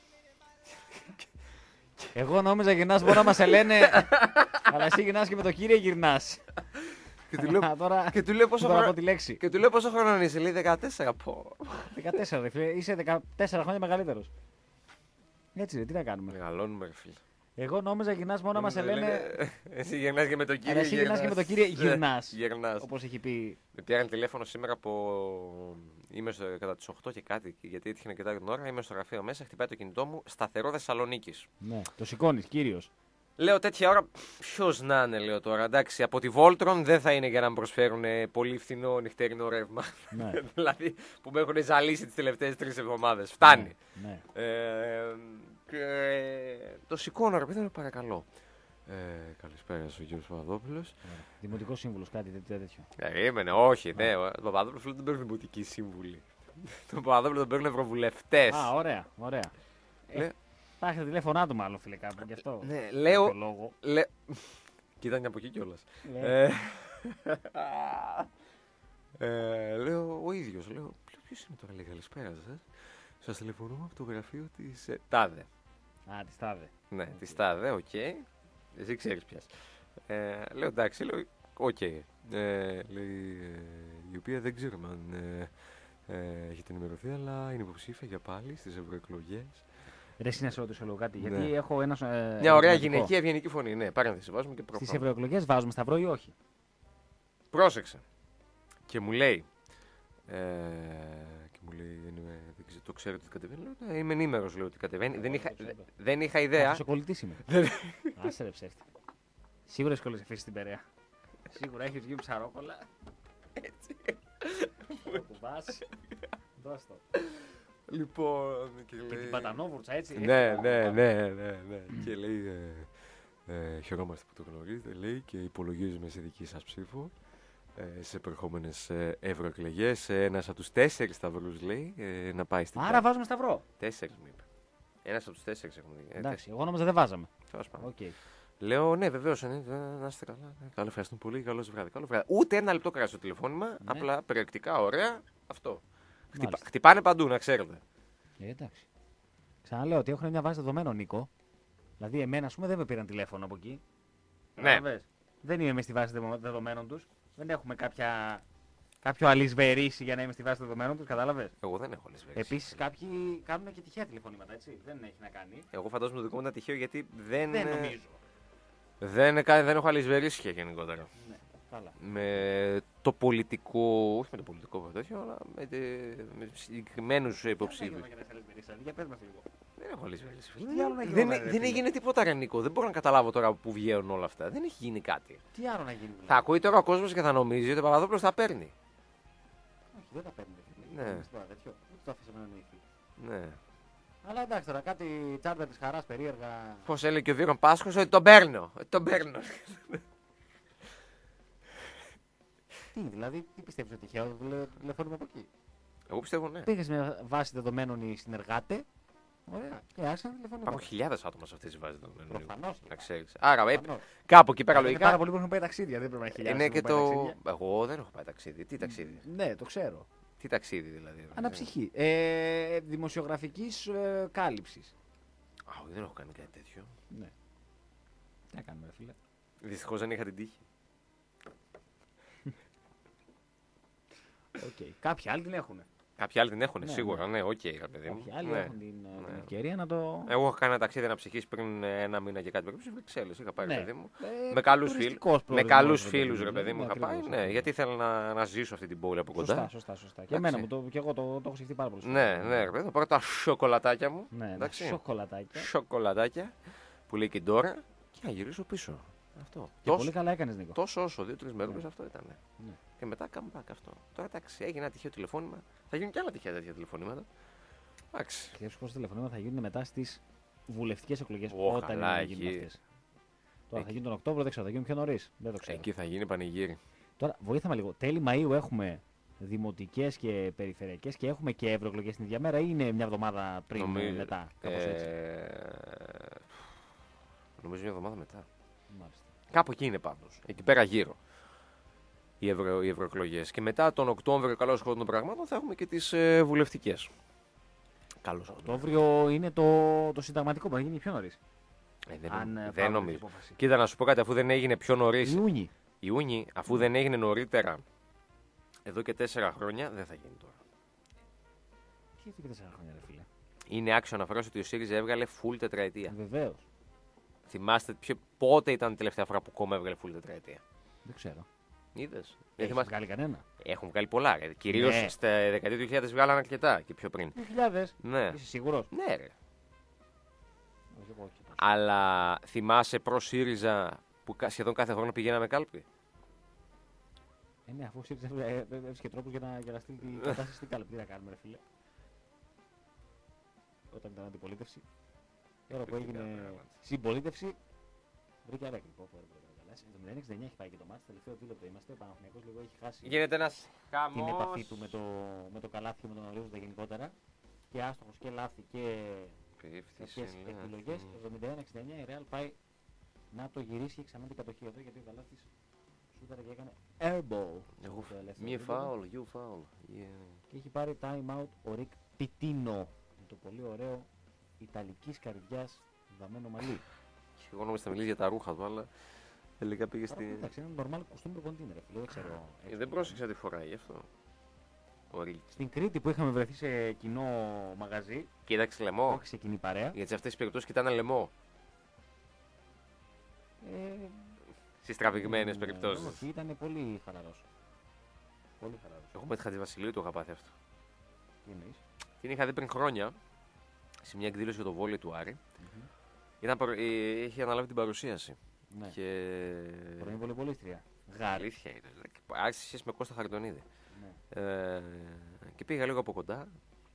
Εγώ νόμιζα γυρνάς μπορεί να μας σε λένε, αλλά εσύ γυρνάς και με το κύριε γυρνάς. Και του λέω, Τώρα, και του λέω πόσο τώρα χρόνο... πω τη λέξη. Και του λέω πόσο χρόνο είσαι, λέει 14. Πω. 14 ρε φίλε, είσαι 14 χρόνια μεγαλύτερος. Έτσι ρε, τι να κάνουμε. Μεγαλώνουμε, ρε φίλε. Εγώ νόμιζα γυρνάς μόνο να μας σε λένε, Εσύ γυρνάς και με τον κύριο. αλλά εσύ γυρνάς και με το κύριε γυρνάς. Γυρνάς. Όπως έχει πει. Με πιάνει τηλέφωνο σήμερα από. Είμαι κατά τις 8 και κάτι, γιατί έτυχε και την ώρα. Είμαι στο γραφείο μέσα, χτυπάει το κινητό μου, σταθερό Θεσσαλονίκης. Ναι, το σηκώνεις, κύριος. Λέω τέτοια ώρα, ποιος να είναι, λέω τώρα. Εντάξει, από τη Voltron δεν θα είναι για να μου προσφέρουν πολύ φθηνό νυχτερινό ρεύμα. Ναι. Δηλαδή που με έχουν ζαλίσει τις τελευταίες 3 εβδομάδες. Φτάνει. Ναι. Και το σηκώνω, ρε παιδί μου, παρακαλώ. Καλησπέρα ο κύριος Παπαδόπουλος. Δημοτικός σύμβουλος, κάτι τέτοιο. Περίμενε, όχι, ναι. Ο Παπαδόπουλος δεν παίρνει δημοτική σύμβουλη. Τον Παπαδόπουλο τον παίρνουν ευρωβουλευτές. Α, ωραία, ωραία. Θα έχετε τηλέφωνά του μάλλον φίλε κάπου, γι' αυτό. Ναι, λέω. Λόγο. Κοίτανε από εκεί κιόλας. Ναι. Λέω ο ίδιος. Λέω, ποιος είναι τώρα, λέει, καλησπέρα σας. Σας τηλεφωνούμε από το γραφείο της Τάδε. Α, τη Τάδε. Ναι, της Τάδε, οκ. Εσύ ξέρεις ποιας. Λέω εντάξει, λέω οκ. Λέει, η οποία δεν ξέρουμε αν έχετε ενημερωθεί, αλλά είναι υποψήφια για πάλι στις ευρωεκλογές. Ρε εσύ να σε ρωτήσω λίγο κάτι, Ναι. γιατί έχω ένα. Μια ωραία γυναική ευγενική φωνή. Ναι, παρένθεση βάζουμε και προχωράμε. Στις ευρωεκλογές βάζουμε σταυρό ή όχι. Πρόσεξε. Και μου λέει. Δεν ξέρω, το ξέρω ότι κατεβαίνει. Λέω, ναι, είμαι ενήμερος, λέω ότι κατεβαίνει. Δεν είχα ιδέα. Θα κολλητής είμαι. Άσε ρε ψεύτη. Σίγουρα έχει κολλήσει αφήσει στην Περαία. Σίγουρα έχει βγει ψαρόκολλα. Έτσι. Το κουβάς. Δώσ' το. Λοιπόν. Και την πατανόβουρτσα έτσι. Ναι. Και λέει. Χαιρόμαστε που το γνωρίζετε, λέει, και υπολογίζουμε σε δική σας ψήφο σε επερχόμενες ευρωεκλογές. Ένας από τους 4 σταυρούς, λέει, να πάει στην Άρα βάζουμε σταυρό. 4 μου είπε. Ένας από τους 4 έχουμε δει. Εντάξει, εγώ νόμιζα δεν βάζαμε. Okay. Λέω, ναι, βεβαίως, να είστε καλά. Καλό, ευχαριστούμε πολύ. Καλό βράδυ. Ούτε ένα λεπτό κράτησε το τηλεφώνημα. Ναι. Απλά περιεκτικά, ωραία. Αυτό. Χτυπάνε παντού, να ξέρετε. Εντάξει. Ξαναλέω ότι έχουν μια βάση δεδομένων, Νίκο. Δηλαδή, εμένα, ας πούμε, δεν με πήραν τηλέφωνο από εκεί. Ναι. Δεν είμαι στη βάση δεδομένων τους. Δεν έχουμε κάποιο αλυσβερίσι για να είμαι στη βάση δεδομένων τους, κατάλαβες. Εγώ δεν έχω αλυσβερίσι. Επίσης, κάποιοι κάνουν και τυχαία τηλεφωνήματα, έτσι. Δεν έχει να κάνει. Εγώ φαντάζομαι το δικό μου ήταν τυχαίο γιατί δεν. Δεν νομίζω. Δεν έχω αλυσβερίσια γενικότερα. Ναι, καλά. Με το πολιτικό, όχι με το πολιτικό τέτοιο, αλλά με συγκεκριμένους υποψήφιους. Για πες μας λίγο. Δεν έχω αλυσβερίσια. Δεν έγινε τίποτα, ρε Νίκο. Δεν μπορώ να καταλάβω τώρα που βγαίνουν όλα αυτά. Δεν έχει γίνει κάτι. Τι άλλο να γίνει. Θα ακούει τώρα ο κόσμος και θα νομίζει ότι ο Παπαδόπουλος τα παίρνει. Όχι, δεν τα παίρνει. Ναι. Ούτε το αφήσαμε να νοηθεί. Ναι. Αλλά εντάξει τώρα, κάτι τσάρτα της χαράς περίεργα. Πώς έλεγε και ο Βίρον Πάσχος, ότι τον παίρνω. Τι, δηλαδή, τι πιστεύεις ότι τυχαίο, τηλεφώνημα από εκεί. Εγώ πιστεύω ναι. Πήγες με βάση δεδομένων οι συνεργάτες. Ωραία. Και άρχισαν να τηλεφωνούν. Υπάρχουν χιλιάδες άτομα σε αυτές τις βάσεις δεδομένων. Προφανώς. Να ξέρεις. Άρα κάπου εκεί πέρα λογικά. Είναι πάρα πολλοί που έχουν πάει ταξίδια, δεν πρέπει να είναι χιλιάδες. Είναι και το. Εγώ δεν έχω πάει ταξίδι. Τι ταξίδι. Ναι, το ξέρω. Τι ταξίδι δηλαδή. Αναψυχή. Δημοσιογραφικής κάλυψης. Όχι, δεν έχω κάνει κάτι τέτοιο. Ναι. Τι να κάνουμε, ρε φίλε. Δυστυχώς δεν είχα την τύχη. Okay. Κάποιοι άλλοι την έχουν. Κάποιοι άλλοι την έχουν, Ναι, σίγουρα, ναι, οκ, ρε παιδί μου. Κάποιοι άλλοι Ναι. έχουν την ευκαιρία να το. Εγώ έχω κάνει ένα ταξίδι αναψυχής πριν 1 μήνα και κάτι περίπου. Στις Βρυξέλλες είχα πάει, Ναι. ρε παιδί μου. Τουριστικός Με προορισμός, καλούς ρε φίλους, ρε μου. παιδί μου, είχα πάει. Ακριβώς, Ναι, ακριβώς. γιατί ήθελα να ζήσω αυτή την πόλη από κοντά. Σωστά. Και εμένα μου και εγώ το έχω σκεφτεί πάρα πολύ. Ναι, ρε παιδί μου. Πάρω τα σοκολατάκια μου. Ναι, εντάξει. σοκολατάκια. Σοκολατάκια που λέει και τώρα και να γυρίσω πίσω. Αυτό. Και πολύ καλά έκανες, Νίκο. Τόσο όσο, 2-3 μέρες αυτό ήταν. Ναι. Και μετά comeback αυτό. Τώρα εντάξει, έγινε ένα τυχαίο τηλεφώνημα. Θα γίνουν και άλλα τυχαία τέτοια τηλεφωνήματα. Εντάξει. Και πόσα τηλεφωνήματα θα γίνουν μετά στις βουλευτικές εκλογές. Ω, Όταν είναι καλά, να γίνουν εκεί. αυτές. Τώρα θα γίνουν τον Οκτώβριο, δεν ξέρω, θα γίνουν πιο νωρίς. Δεν το ξέρω. Εκεί θα γίνει πανηγύρι. Τώρα βοήθαμε λίγο. Τέλη Μαΐου έχουμε δημοτικές και περιφερειακές και έχουμε και ευρωεκλογές την ίδια μέρα ή είναι μια εβδομάδα πριν μετά. Κάπως έτσι. Νομίζω μια εβδομάδα μετά. Μάλιστα. Κάπου εκεί είναι πάντως. Εκεί πέρα γύρω. Οι ευρωεκλογές. Και μετά τον Οκτώβριο, καλώς χρόνο των πραγμάτων, θα έχουμε και τις βουλευτικές. Καλώς. Οκτώβριο είναι το συνταγματικό που θα γίνει πιο νωρίς. Δεν νομίζω. Κοίτα, να σου πω κάτι, αφού δεν έγινε πιο νωρίς. Ιούνιοι. Αφού δεν έγινε νωρίτερα εδώ και 4 χρόνια, δεν θα γίνει τώρα. Τι εδώ και 4 χρόνια, ρε φίλε. Είναι άξιο να αναφέρω ότι ο ΣΥΡΙΖΑ έβγαλε full τετραετία. Βεβαίως. Θυμάστε πότε ήταν η τελευταία φορά που κόμμα έβγαλε full τετραετία? Δεν ξέρω. Είδες? Έχει βγάλει κανένα? Έχουν βγάλει πολλά. Κυρίως Ναι. στα δεκαετία του 2000 βγάλαν αρκετά και πιο πριν. 2000. Ναι. Είσαι σίγουρος? Ναι, ρε. Όχι. Αλλά θυμάσαι προ ΣΥΡΙΖΑ που σχεδόν κάθε χρόνο πηγαίναμε κάλπη? Ναι, αφού έβρισκε τρόπους για να στείλει την κατάσταση στην κάλπη. Τι να κάνουμε, ρε φίλε. Όταν ήταν αντιπολίτευση. Τώρα που έγινε συμπολίτευση, βρήκε αρέκνικο. Το 0-69 έχει πάει και το μάτς. Τελευταίο δίλεπτο είμαστε. Ο Παναθηναϊκός λίγο έχει χάσει Γίνεται ένας την χαμός. επαφή του με το καλάθι και με τον ορίζοντα γενικότερα. Και άστοχος και λάθη και κάποιες επιλογές. 71-69 η Real πάει να το γυρίσει ξανά την κατοχή εδώ, γιατί ο καλάθις σούταρε και έκανε airball. Μη φάουλ, you foul. Και έχει πάρει time out ο Ρικ Πιτίνο με το πολύ ωραίο ιταλικής καρδιάς βαμμένο μαλλί. Και εγώ νόμιζα θα μιλήσει για τα ρούχα του, αλλά τελικά πήγε στη. Εντάξει, είναι normal κουστούμι προπονητή, ρε φίλε, δεν ξέρω. Δεν πρόσεξα τι φοράει γι' αυτό. Στην Κρήτη που είχαμε βρεθεί σε κοινό μαγαζί, Κοίταξε λαιμό. όχι σε κοινή παρέα. Γιατί σε αυτές τις περιπτώσεις κοιτάνε λαιμό. Στις τραβηγμένες περιπτώσεις. Όχι, ήταν πολύ χαλαρός. Πολύ χαλαρός. Εγώ με τη Χατζηβασιλείου το είχα πάθει αυτό. Τι εννοείς? Την είχα δει πριν χρόνια σε μια εκδήλωση για το βόλεϊ του Άρη. Είχε αναλάβει την παρουσίαση. Ναι. Και... Πρώην βολεϊμπολίστρια. Γάρι. Αλήθεια είναι. Άρχισε σχέση με Κώστα Χαριτονίδη. Ναι. Και πήγα λίγο από κοντά.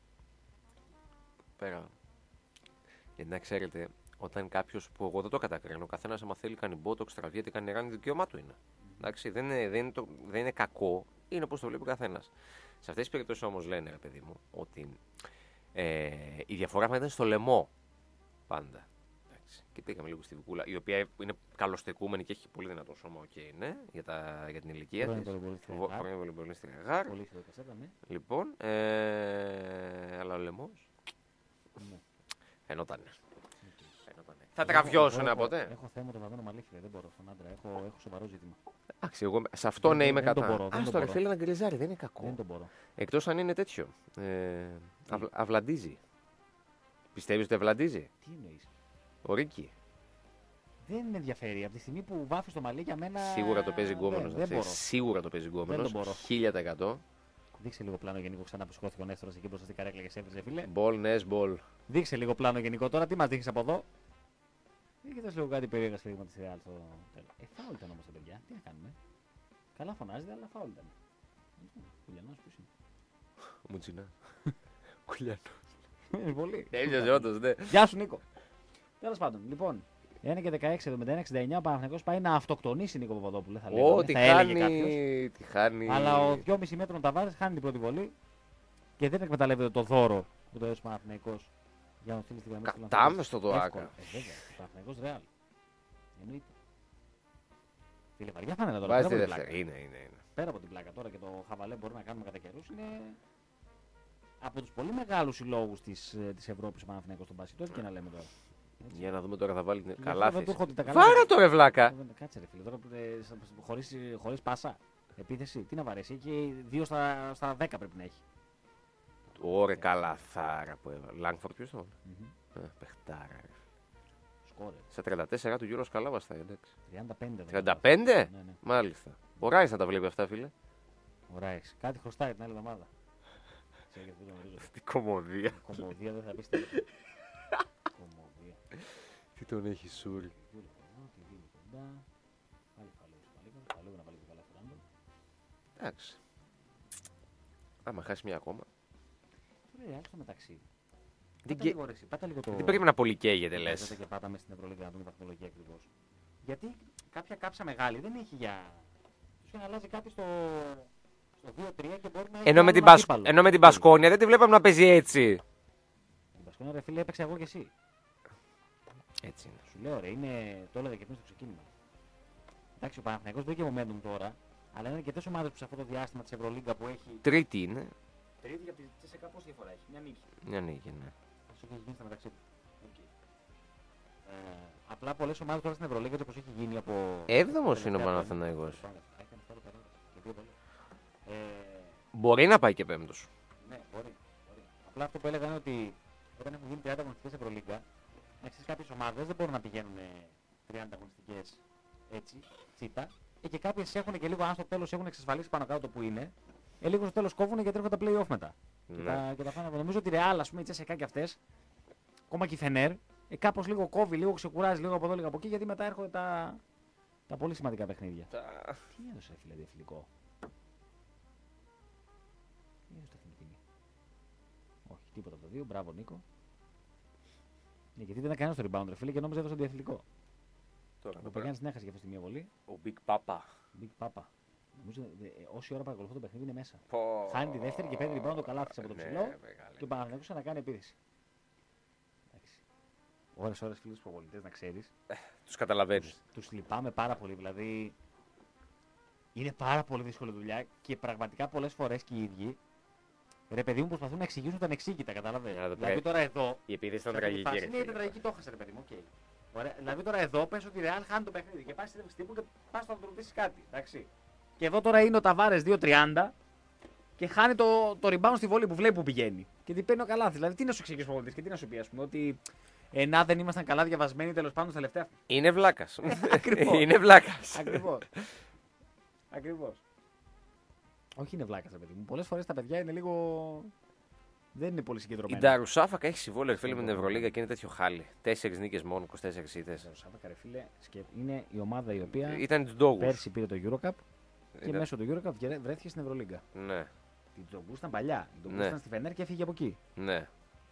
Πέρα. Γιατί να ξέρετε, όταν κάποιο που εγώ δεν το κατακρίνω, ο καθένα άμα θέλει κάνει μπότοξ, τραβιέται, κάνει ράνι, δικαίωμά του είναι. Εντάξει, δεν είναι κακό, είναι όπως το βλέπει ο καθένας. Σε αυτές τις περιπτώσεις όμως λένε, ρε παιδί μου, ότι η διαφορά ήταν στο λαιμό πάντα. Εντάξει. Και πήγαμε λίγο στη Βικούλα, η οποία είναι καλοστεκούμενη και έχει πολύ δυνατό σώμα, ναι, για την ηλικία της. Πρώην βολεμπολίστρια Γάρ. Λοιπόν, αλλά ο λαιμός φαινότανε. Θα τραβιώσουν ποτέ. Έχω θέμα το βαμμένο μαλλί, δεν μπορώ στον άντρα. Έχω σοβαρό ζήτημα. Εντάξει, εγώ σε αυτό ναι είμαι κατά. Αν στο θέλει να γκριζάρει, δεν είναι κακό. Δεν το μπορώ. Εκτός αν είναι τέτοιο. Αυλαντίζει. Πιστεύεις ότι αυλαντίζει? Τι εννοείς? Ο Ρίκι. Δεν με ενδιαφέρει. Από τη στιγμή που βάφεις το μαλλί για μένα. Σίγουρα το παίζει γκόμενος. Δεν μπορώ. Σίγουρα το παίζει γκόμενος. 1000%. Δείξε λίγο πλάνο γενικό ξανά που σηκώθηκε ο Νέστορας εκεί μπροστά στην καρέκλα και σε έβριζε, φίλε. Μπολ, νες, μπολ. Δείξε λίγο πλάνο γενικό τώρα, τι μας δείχνεις από εδώ. Δείχνεις λίγο κάτι περίεργα σφίγμα της Real στο τέλος. Φάουλ ήταν όμως τα παιδιά, τι να κάνουμε. Καλά φωνάζετε, αλλά φάουλ ήταν. Κουλιανός ποιος είναι? Ο Μουτσινάς. Κουλιανός. Είναι πολύ. Έμοιαζε όντως, ναι. Γεια σου Νίκο. Τέλος πάντων, λοιπόν. 1 και 16, 71-69, ο Παναθηναϊκός πάει να αυτοκτονήσει Νίκο Παπαδόπουλε. Θα λέγαμε, τι θα έλεγε κάποιος. τι χάνει. Αλλά ο 2,5 μέτρων Ταβάρες χάνει την πρώτη βολή και δεν εκμεταλλεύεται το δώρο που το έδωσε ο Παναθηναϊκός για να στείλει στη γραμμή του. Κατάμε στο Δωάκα. Βέβαια, ο Παναθηναϊκός Ρεάλ. Εννοείται. Φίλε, βαριά φάνελα τώρα. Βάζει τη πέρα από την δεύτερη. πλάκα. Είναι. Πέρα από την πλάκα τώρα και το χαβαλέ μπορεί να κάνουμε κατά καιρούς είναι από τους πολύ μεγάλους συλλόγους της Ευρώπης ο Παναθηναϊκός στον μπάσκετ. Όχι και να λέμε τώρα. Έτσι. Για να δούμε τώρα θα βάλει την Και καλά δεν του θέση. έχω τα καλά. Βάρα το ρε βλάκα. Κάτσε ρε φίλε, τώρα χωρίς πάσα. Επίθεση, τι να βαρέσει, και 2 στα 10 πρέπει να έχει. Ωρε καλά θάρα που έβαλε. Λάγκφορντ ποιος το έβαλε? Πεχτάρα. Σκόρε. Στα 34 του Γιώργος καλά βαστάει, εντάξει. 35. 35? Ναι. Μάλιστα. Ο Ράις να τα βλέπει αυτά, φίλε. Ο Ράις. Κάτι χρωστάει την άλλη εβδομάδα. Τι κομμωδία. Κομμωδία δεν θα πεις τίποτα. Κομμωδία. Τι τον έχει σούρι. Παλεύει να βάλει και καλά στο Εντάξει. Άμα χάσει μια ακόμα. Τώρα άλλο στο μεταξύ. Δεν Πάτα λίγο το. δεν πρέπει να πολυκαίγεται, λες. Και πάταμε στην Ευρωλίγα να δούμε βαθμολογία ακριβώς. Γιατί κάποια κάψα μεγάλη δεν έχει για. Του να αλλάζει κάτι στο 2-3 και μπορεί να έχει. Ενώ με την Πασκόνια δεν τη βλέπαμε να παίζει έτσι. Την Πασκόνια, ρε φίλε, έπαιξε εγώ και εσύ. Έτσι είναι. Σου λέω, ρε, είναι. Το έλεγα και πριν στο ξεκίνημα. Εντάξει, ο Παναθηναϊκός βρήκε momentum τώρα, αλλά είναι αρκετές ομάδες που σε αυτό το διάστημα της Ευρωλίγκα που έχει. Τρίτη είναι. Τρίτη για τη Τσέσσεκα πόση διαφορά έχει, μια νίκη. Μια νίκη, ναι. Όσο έχει γίνει στα μεταξύ του. Okay. Απλά πολλές ομάδες τώρα στην Ευρωλίγκα όπως έχει γίνει από. Έβδομος είναι ο Παναθηναϊκός. Ε, Μπορεί να πάει και πέμπτος. ναι, μπορεί. Απλά αυτό που έλεγα είναι ότι όταν έχουν γίνει 30 αγωνιστικές Ευρωλίγκα, να ξέρεις κάποιες ομάδες δεν μπορούν να πηγαίνουν 30 αγωνιστικές έτσι, τσίτα. Και κάποιες έχουν και λίγο, αν στο τέλος έχουν εξασφαλίσει πάνω κάτω που είναι, λίγο στο τέλος κόβουν γιατί έρχονται τα play-off μετά. Ναι. Και τα φάνε. Νομίζω ότι η Real, ας πούμε, η Τσέσσεκα και αυτές, ακόμα και η Φενέρ, κάπως λίγο κόβει, λίγο ξεκουράζει, λίγο από εδώ, λίγο από εκεί, γιατί μετά έρχονται τα πολύ σημαντικά παιχνίδια. Τι έδωσε, φίλε, διαφυλικό. Τι έδωσε το εθνική. Όχι, τίποτα από το δύο. Μπράβο, Νίκο. Ναι, γιατί δεν ήταν κανένα στο rebound, ρε φίλε, και νόμιζα έδωσε το διαφυλικό. Τώρα, Ο Παγιάννης την έχασε για αυτή τη μία βολή. ο Big Papa. Big Papa. Νομίζω όση ώρα παρακολουθώ το παιχνίδι είναι μέσα. Πω. Χάνει τη δεύτερη και παίρνει rebound το καλάθι από το Ναι, ψηλό μεγάλε. και ο Παναθηναϊκός να κάνει επίθεση. Ώρες φίλοι τους προπονητές, να ξέρεις. Τους καταλαβαίνεις. Τους λυπάμαι πάρα πολύ. Δηλαδή είναι πάρα πολύ δύσκολη δουλειά και πραγματικά πολλές φορές και οι ίδιοι ρε παιδί μου προσπαθούν να εξηγήσουν τα ανεξήγητα, κατάλαβες. Δηλαδή τώρα εδώ. Η επίθεση ήταν σε αυτή τη τραγική. φάση, ναι, ήταν τραγική, το έχασε ρε παιδί μου. Okay. Ωραία. Δηλαδή τώρα εδώ πες ότι η Real χάνει το παιχνίδι και πας στην τύπου και πας να του ρωτήσεις κάτι. Εντάξει. Και εδώ τώρα είναι ο Ταβάρες 2-30 και χάνει το rebound στη βολή που βλέπει που πηγαίνει. Και τι παίρνει ο καλάθι. Δηλαδή τι να σου εξηγήσει ο προπονητής και τι να σου πει, ας πούμε, ότι να δεν ήμασταν καλά διαβασμένοι τέλος πάντων στα τελευταία. Είναι βλάκας. Ακριβώς. Είναι βλάκας. Ακριβώς. Όχι είναι βλάκας, ρε παιδί μου. Πολλές φορές τα παιδιά είναι λίγο. Δεν είναι πολύ Η συγκεντρωμένα. Νταρουσάφακα έχει συμβόλαιο φίλε με την Ευρωλίγα και είναι τέτοιο χάλι. 4 νίκες μόνο, 24 ήττες. Νταρουσάφακα, ρε φίλε, είναι η ομάδα η οποία Ήταν του Ντόγου. πέρσι πήρε το Eurocup και Ήταν- μέσω του Eurocup βρέθηκε στην Ευρωλίγκα. Ναι, Την Τζογκού ήταν παλιά. Η Τζογκού Ναι. ήταν στη Φενέρ και έφυγε από εκεί. ναι.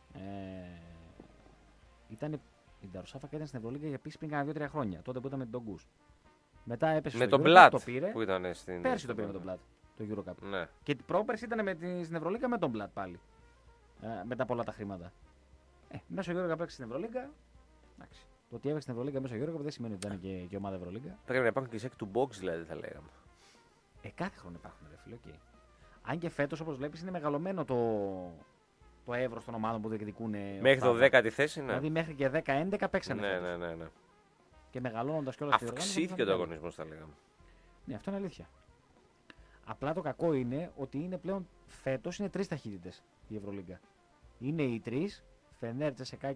Η Νταρουσάφακα ήταν στην Ευρωλίγκα επίσης πριν κάνα 2-3 χρόνια. Τότε που ήταν με την Τζογκού. Μετά έπεσε Με στο τον Eurocup, Μπλατ το πήρε. που ήταν στην. Πέρσι το πήρε με τον Μπλατ. Το Eurocup. Ναι. Και την πρόπερση ήταν στην Ευρωλίγκα με τον Μπλατ πάλι. Μετά πολλά τα χρήματα. Μέσω Eurocup έπαιξε στην Ευρωλίγκα. Εντάξει. Το ότι έπαιξε στην Ευρωλίγκα μέσω Eurocup δεν σημαίνει ότι ήταν και ομάδα Ευρωλίγκα. Πρέπει να υπάρχουν και σεκ του box δηλαδή θα λέγαμε. Κάθε χρόνο υπάρχουν, ρε φίλε, okay. Αν και φέτος, όπως βλέπεις, είναι μεγαλωμένο το εύρος των ομάδων που διεκδικούν. Μέχρι το 10η θέση, ναι. Δηλαδή μέχρι και 10-11 παίξανε. Ναι, φέτος. ναι. Και μεγαλώνοντας κιόλας τη διοργάνωση, Αυξήθηκε ο θα είναι ανταγωνισμό, θα λέγαμε. Ναι, αυτό είναι αλήθεια. Απλά το κακό είναι ότι είναι πλέον φέτος είναι 3 ταχύτητες η Ευρωλίγκα. Είναι οι 3, Φενέρ, Τσεσεκά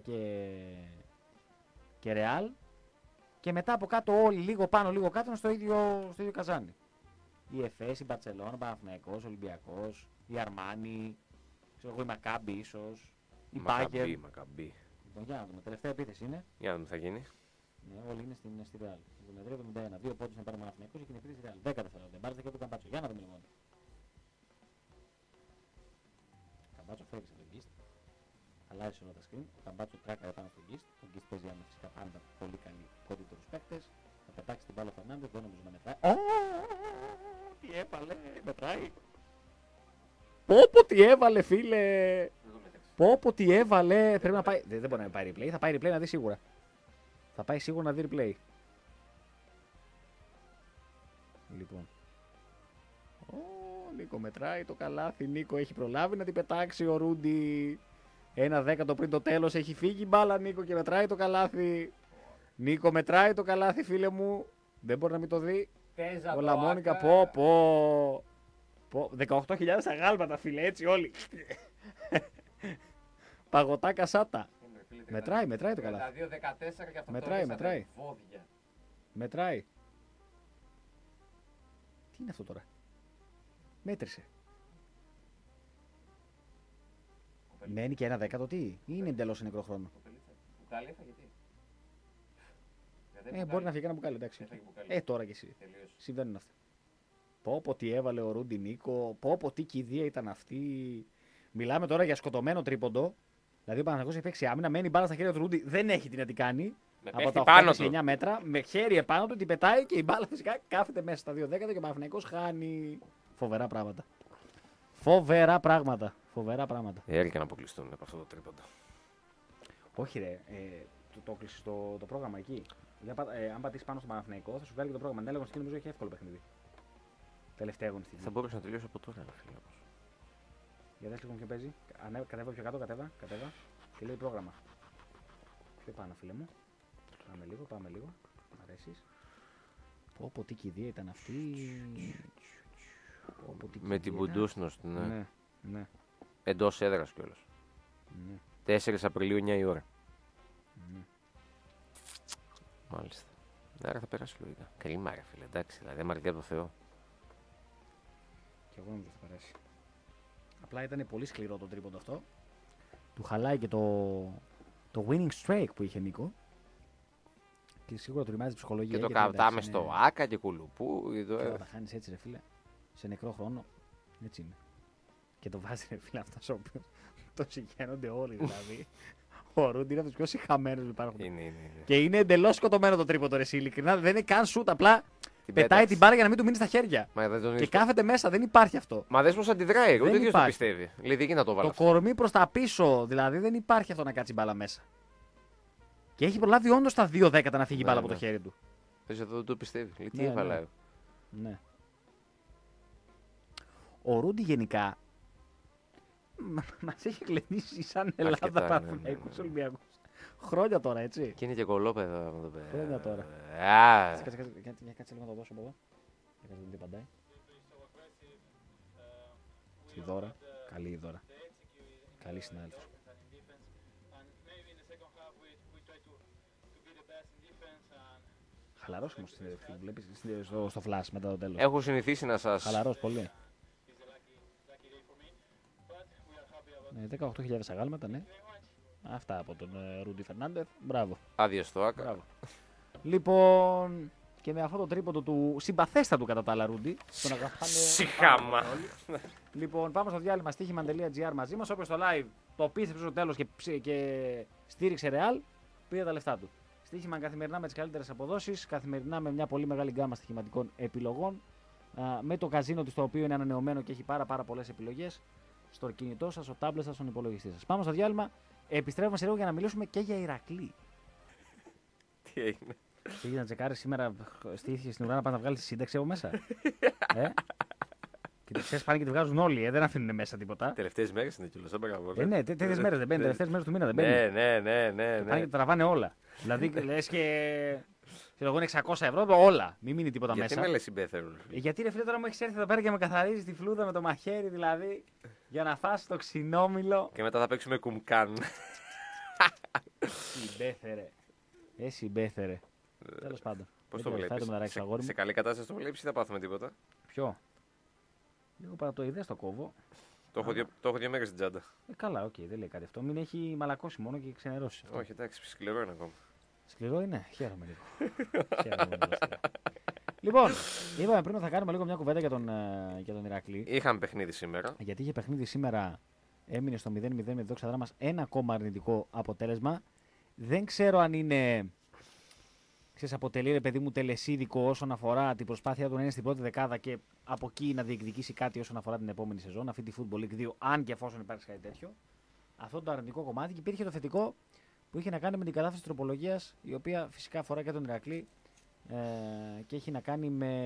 και Ρεάλ. Και μετά από κάτω όλοι λίγο πάνω, λίγο κάτω είναι στο ίδιο καζάνι. Η Εφές, η Μπαρτσελόνα, ο Παναθηναϊκός, ο Ολυμπιακός, η Αρμάνι, ξέρω εγώ, η Μακάμπι ίσως, η Μπάγκερ. Μακαμπή. Λοιπόν, για να δούμε, τελευταία επίθεση είναι. Για να δούμε τι θα γίνει. Ναι, όλοι είναι στη Real. 73-71. 2 πόντους να πάρει ο Παναθηναϊκός και την επίθεση Real. 10 δευτερόλεπτα. Μπάρτσα και ο Καμπάτσο. Για να δούμε λοιπόν. Καμπάτσο φεύγει από τον Γκίστ. Αλλάζει όλα τα screen. Ο Καμπάτσο τράκαρε πάνω στον Γκίστ. Ο Γκίστ παίζει άμυνα φυσικά πάντα πολύ καλή κοντύτερους παίκτες. Θα πετάξει την μπάλα ο Φερνάντες. Δεν νομίζω να μετράει. Τι έβαλε, μετράει. Πω τι έβαλε, φίλε. Πω τι έβαλε. Πρέπει να πάει. Δεν μπορεί να πάει replay. Θα πάει replay να δει σίγουρα. Θα πάει σίγουρα να δει replay. Λοιπόν. Νίκο μετράει το καλάθι. Νίκο έχει προλάβει να την πετάξει ο Ρούντι. 1/10 πριν το τέλος έχει φύγει η μπάλα, Νίκο, και μετράει το καλάθι. Νίκο μετράει το καλάθι, φίλε μου. Δεν μπορεί να μην το δει. Ο Λαμόνικα, πω. 18.000 αγάλματα, φίλε, έτσι όλοι. Παγωτά κασάτα. Μετράει το καλάθι. 32-14 και αυτό Μετράει. Μετράει. Τι είναι αυτό τώρα. Μέτρησε. Μένει και 1/10 τι. Ή είναι εντελώς σε νεκρό χρόνο. Μπουκάλι έφαγε τι. Μπορεί να φύγει ένα μπουκάλι, εντάξει. Τώρα κι εσύ. Συμβαίνουν αυτά. Πω τι έβαλε ο Ρούντι Νίκο. Πω τι κηδεία ήταν αυτή. Μιλάμε τώρα για σκοτωμένο τρίποντο. Δηλαδή ο Παναθηναϊκός έχει παίξει άμυνα, μένει μπάλα στα χέρια του Ρούντι. Δεν έχει τι να την κάνει. Από τα 8-9 μέτρα, με χέρι επάνω του, την πετάει και η μπάλα φυσικά κάθεται μέσα στα 2 δέκατα και ο Παναθηναϊκός χάνει. Φοβερά πράγματα. Φοβερά πράγματα. Έρχεται να αποκλειστούν από αυτό το τρίποντο. Όχι, ρε. Το κλείσε το πρόγραμμα εκεί. Αν πατήσει πάνω στο Παναθηναϊκό, θα σου βγάλει και το πρόγραμμα. Ναι, λέγω νομίζω έχει εύκολο παιχνίδι. Τελευταία αγωνιστική. Θα μπορούσε να τελειώσει από τώρα, φίλε. Για δες λίγο ποιο παίζει. Κατέβα πιο κάτω, κατέβα. Και λέει πρόγραμμα. Πιο πάνω, φίλε μου. Πάμε λίγο. Μ' αρέσεις. Πω, τι κηδεία ήταν αυτή. Με την Μπουντούσνος, ναι. Ναι. Εντός έδρας κιόλας. Ναι. 4 Απριλίου, 9 η ώρα. Ναι. Μάλιστα. Άρα θα περάσει λογικά. Κρίμα, ρε φίλε, εντάξει, δηλαδή αμαρτία από το Θεό. Και εγώ νομίζω θα περάσει. Απλά ήταν πολύ σκληρό το τρίποντο αυτό. Του χαλάει και το winning streak που είχε Νίκο. Και σίγουρα του ρημάζει η ψυχολογία. Και το κρατάμε στο Άκα και κουλουπού. Και όταν τα χάνεις έτσι, ρε φίλε, σε νεκρό χρόνο, έτσι είναι. Και το βάζει, ρε φίλε, αυτός ο οποίος το συγχαίνονται όλοι δηλαδή. Ο Ρούντι είναι από τους πιο συγχαμένους που υπάρχουν. Είναι. Και είναι εντελώς σκοτωμένο το τρίποντο, ρε εσύ, ειλικρινά. Δεν είναι καν σουτ, απλά πετάει την μπάλα για να μην του μείνει στα χέρια. Και κάθεται μέσα, δεν υπάρχει αυτό. Μα δες πως αντιδράει, ούτε ίδιος το πιστεύει. Δηλαδή εκεί να το βάλω. Το κορμί προς τα πίσω, δηλαδή δεν υπάρχει αυτό να κάτσει μπάλα μέσα. Και έχει προλάβει όντως τα 2 δέκατα να φύγει μπάλα από το χέρι του. Θες εδώ δεν το πιστεύει. Τι έβαλα. Ναι. Ο Ρούντι γενικά μας έχει κλενήσει σαν Ελλάδα Παναθηναϊκούς Ολυμπιακούς. Χρόνια τώρα, έτσι. Και είναι και κολόπεδο. Χρόνια τώρα. Κάτσε λίγο να το δώσω από εδώ. Κάτσε λίγο τι παντάει. Στη Δώρα. Καλή η Δώρα. Καλή συνάδελφος. Χαλαρός όμως βλέπεις στο flash μετά το τέλος. Έχω συνηθίσει να σας... Χαλαρός πολύ. 18.000 αγάλματα, ναι. Αυτά από τον Ρούντι Φερνάντεθ. Μπράβο. Άδεια στο Άκα. Μπράβο. Λοιπόν, και με αυτό το τρίποντο του συμπαθέστατου κατά τα άλλα Ρούντι. Τον αγαπάνε. Συχάμα. Λοιπόν, πάμε στο διάλειμμα στοίχημαν.gr μαζί μας. Όποιος στο live το πίστεψε στο τέλος και στήριξε Real, πήρε τα λεφτά του. Στοίχημαν καθημερινά με τις καλύτερες αποδόσεις, καθημερινά με μια πολύ μεγάλη γκάμα στοιχηματικών επιλογών. Με το καζίνο της το οποίο είναι ανανεωμένο και έχει πάρα πολλές επιλογές στο κινητό σας, στο τάμπλετ σας, στον υπολογιστή σας. Πάμε στο διάλειμμα. Επιστρέφουμε σε λίγο για να μιλήσουμε και για Ηρακλή. Τι έγινε. Πήγε να τσεκάρει σήμερα, στήθηκε στην ουρά να πάνε να βγάλει τη σύνταξη από μέσα. Και τις πάνε και τη βγάζουν όλοι, δεν αφήνουν μέσα τίποτα. Τελευταίες μέρες είναι κιόλας, ναι, τέτοιες μέρες δεν μπαίνει, τελευταίες μέρες του μήνα δεν μπαίνει. Ναι. Πάνε και τα τραβάνε όλα. Δηλαδή λες και. Εγώ είναι 600 ευρώ, όλα. Μην μείνει τίποτα μέσα. Γιατί με λες συμπέθερο. Γιατί ρε φίλε τώρα μου έχεις έρθει εδώ πέρα και με καθαρίζεις τη φλούδα με το μαχαίρι δηλαδή για να φας το ξινόμηλο. Και μετά θα παίξουμε κουμκάν. Συμπέθερε. Συμπέθερε. Τέλος πάντων. Πώς το βλέπεις. Σε καλή κατάσταση το βλέπεις ή θα πάθουμε τίποτα. Ποιο. Λίγο παρατοειδές το κόβω. Το έχω 2 μέρες στην τσάντα. Καλά, οκ, δεν λέει κάτι αυτό. Μην έχει μαλακώσει μόνο και ξενερώσει. Όχι, εντάξει, σκληρό είναι ακόμα. Σκληρό είναι, χαίρομαι λίγο. Λοιπόν, είπαμε πριν θα κάνουμε λίγο μια κουβέντα για τον Ηρακλή. Είχαμε παιχνίδι σήμερα. Γιατί είχε παιχνίδι σήμερα, έμεινε στο 0-0 με τη Δόξα Δράμας, ένα ακόμα αρνητικό αποτέλεσμα. Δεν ξέρω αν είναι. Αποτελεί ρε παιδί μου τελεσίδικο όσον αφορά την προσπάθεια του να είναι στην πρώτη δεκάδα και από εκεί να διεκδικήσει κάτι όσον αφορά την επόμενη σεζόν, αυτή τη Football League 2, αν και εφόσον υπάρξει κάτι τέτοιο. Αυτό το αρνητικό κομμάτι και υπήρχε το θετικό που είχε να κάνει με την κατάθεση τροπολογίας, η οποία φυσικά αφορά και τον Ηρακλή και έχει να κάνει με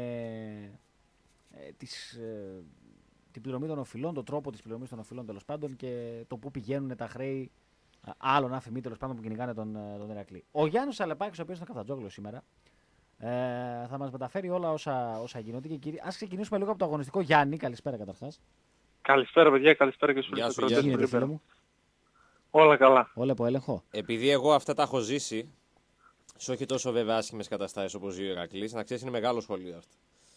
την πληρωμή των οφειλών, τον τρόπο της πληρωμής των οφειλών τέλος πάντων και το πού πηγαίνουν τα χρέη άλλων αφημί τέλος πάντων που κυνηγάνε τον Ηρακλή. Ο Γιάννης Αλεπάκης, ο οποίος είναι Καφτατζόγλος σήμερα, θα μας μεταφέρει όλα όσα γίνονται. Και ας ξεκινήσουμε λίγο από το αγωνιστικό. Γιάννη, καλησπέρα καταρχάς. Καλησπέρα, παιδιά, καλησπέρα και στους φίλους μου. Όλα καλά. Όλα από έλεγχο. Επειδή εγώ αυτά τα έχω ζήσει, σε όχι τόσο βέβαια άσχημες καταστάσεις όπως ζει ο Ηρακλής, να ξέρεις είναι μεγάλο σχολείο αυτό.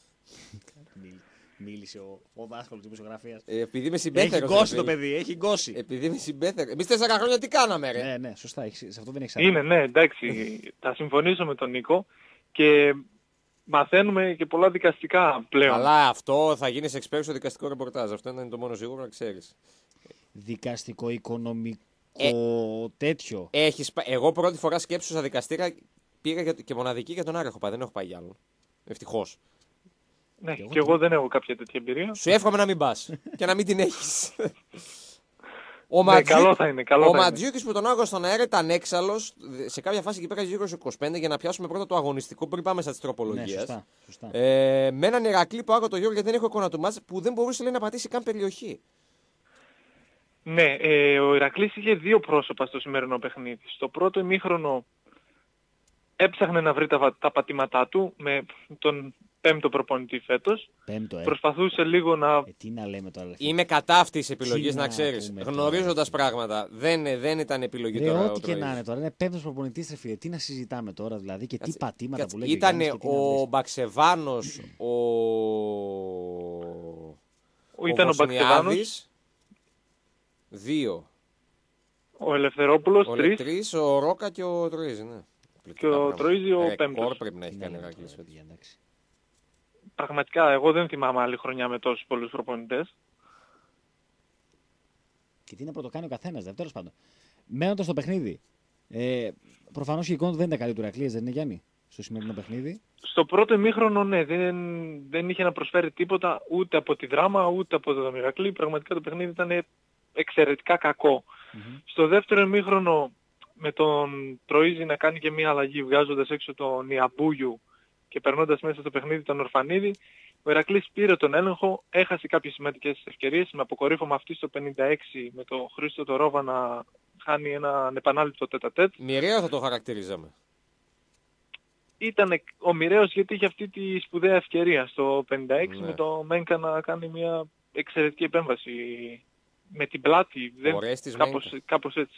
Μίλησε ο δάσκαλος της μουσιογραφίας. Επειδή είμαι συμπέθερος. Έχει γκώσει το παιδί, έχει γκώσει. Επειδή είμαι συμπέθερος. Εμείς 4 χρόνια τι κάναμε, ρε. Ναι, σωστά. Σε αυτό δεν έχεις είναι, ναι, εντάξει. Θα συμφωνήσω με τον Νίκο και μαθαίνουμε και πολλά δικαστικά πλέον. Αλλά αυτό θα γίνει expert στο δικαστικό ρεπορτάζ. Αυτό είναι το μόνο σίγουρο να ξέρεις. Δικαστικό, οικονομικό, τέτοιο. Εγώ πρώτη φορά σκέψου στα δικαστήρια πήγα και μοναδική για τον Άρη έχω πάει. Δεν έχω πάει για άλλον. Ευτυχώς. Ναι, και εγώ δεν έχω κάποια τέτοια εμπειρία. Σου εύχομαι να μην πας και να μην την έχεις. Καλό θα είναι. Ο Ματζιούκης που τον άκουγα στον αέρα ήταν έξαλλος. Σε κάποια φάση εκεί πέρα γύρω στους 25 για να πιάσουμε πρώτα το αγωνιστικό πριν πάμε στα της τροπολογίας. Ναι, σωστά. Με έναν Ηρακλή που άκουγα το Γιώργο γιατί δεν έχω εικόνα του μάτς που δεν μπορούσε λέει, να πατήσει καν περιοχή. Ναι, ο Ηρακλής είχε δύο πρόσωπα στο σημερινό παιχνίδι. Στο πρώτο ημίχρονο έψαχνε να βρει τα πατήματά του με τον πέμπτο προπονητή φέτος. Προσπαθούσε λίγο να... Τι να λέμε τώρα. Είμαι κατά αυτής της επιλογής, να ξέρεις. Γνωρίζοντας πράγματα. Δεν ήταν επιλογή τώρα. Ό,τι και να είναι τώρα. Είναι πέμπτος προπονητής, ρε φίλε. Τι να συζητάμε τώρα δηλαδή και τι πατήματα που λέει. Ήταν ο Μπαξεβάνος, Ήταν ο Μπαξεβάνος. 2. Ο Ελευθερόπουλος, 3. Ο Ρόκα και ο Τροίζη, ναι. Και ο Τροίζη ο πέμπτος. Πρέπει να έχει κάνει Ηρακλής. Πραγματικά, εγώ δεν θυμάμαι άλλη χρονιά με τόσους πολλούς προπονητές. Και τι να πρωτοκάνει ο καθένας, τέλος πάντων. Μένοντας στο παιχνίδι, προφανώς η εικόνα δεν ήταν καλή του Ηρακλείας, δεν είναι Γιάννη, στο σημερινό παιχνίδι. Στο πρώτο ημίχρονο, ναι, δεν είχε να προσφέρει τίποτα ούτε από τη δράμα ούτε από τον Ηρακλή. Πραγματικά το παιχνίδι ήταν εξαιρετικά κακό. Στο δεύτερο ημίχρονο με τον Τροίζη να κάνει και μια αλλαγή βγάζοντας έξω τον Ιαμπούγιου και περνώντας μέσα στο παιχνίδι τον Ορφανίδη, ο Ηρακλής πήρε τον έλεγχο, έχασε κάποιες σημαντικές ευκαιρίες με αποκορύφωμα αυτή στο 56 με τον Χρήστο το Ρόβα να χάνει έναν επανάληπτο τέτα-τέτ. Μοιραίο θα το χαρακτηρίζαμε. Ήταν ο μοιραίος γιατί είχε αυτή τη σπουδαία ευκαιρία στο 56 με τον Μένκα να κάνει μια εξαιρετική επέμβαση με την πλάτη, κάπως έτσι.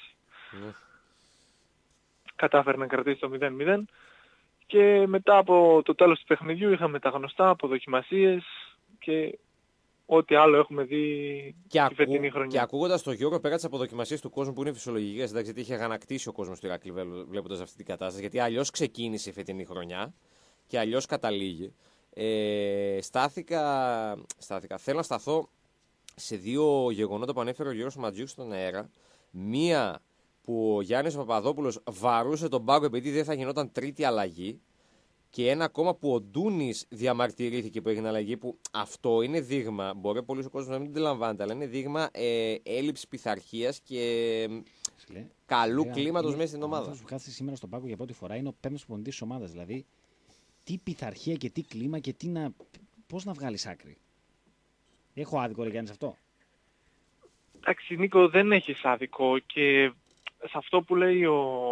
Κατάφερε να κρατήσει το 0-0 και μετά από το τέλος του παιχνιδιού είχαμε τα γνωστά αποδοκιμασίες και ό,τι άλλο έχουμε δει τη φετινή χρονιά. Και ακούγοντας το Γιώργο πέρα τις αποδοκιμασίες του κόσμου που είναι φυσιολογικές, εντάξει, γιατί είχε αγανακτήσει ο κόσμος του Ηρακλή βλέποντας αυτή την κατάσταση, γιατί αλλιώς ξεκίνησε η φετινή χρονιά και αλλιώς καταλήγει. Θέλω να σταθώ σε δύο γεγονότα που ανέφερε ο Γιώργος Ματζιούκης στον αέρα. Μία που ο Γιάννης Παπαδόπουλος βαρούσε τον πάγκο επειδή δεν θα γινόταν τρίτη αλλαγή. Και ένα ακόμα που ο Ντούνης διαμαρτυρήθηκε που έγινε αλλαγή, που αυτό είναι δείγμα, μπορεί πολλοί ο κόσμος να μην το αντιλαμβάνεται, αλλά είναι δείγμα έλλειψης πειθαρχίας και καλού κλίματος μέσα στην ομάδα. Αυτό που κάθεται σήμερα στον πάγκο για πρώτη φορά είναι ο πέμπτος προπονητής της ομάδας. Δηλαδή, τι πειθαρχία και τι κλίμα και πώς να βγάλεις άκρη. Έχω άδικο, ρε Γιάννη, σε αυτό. Εντάξει, Νίκο, δεν έχεις άδικο και σε αυτό που λέει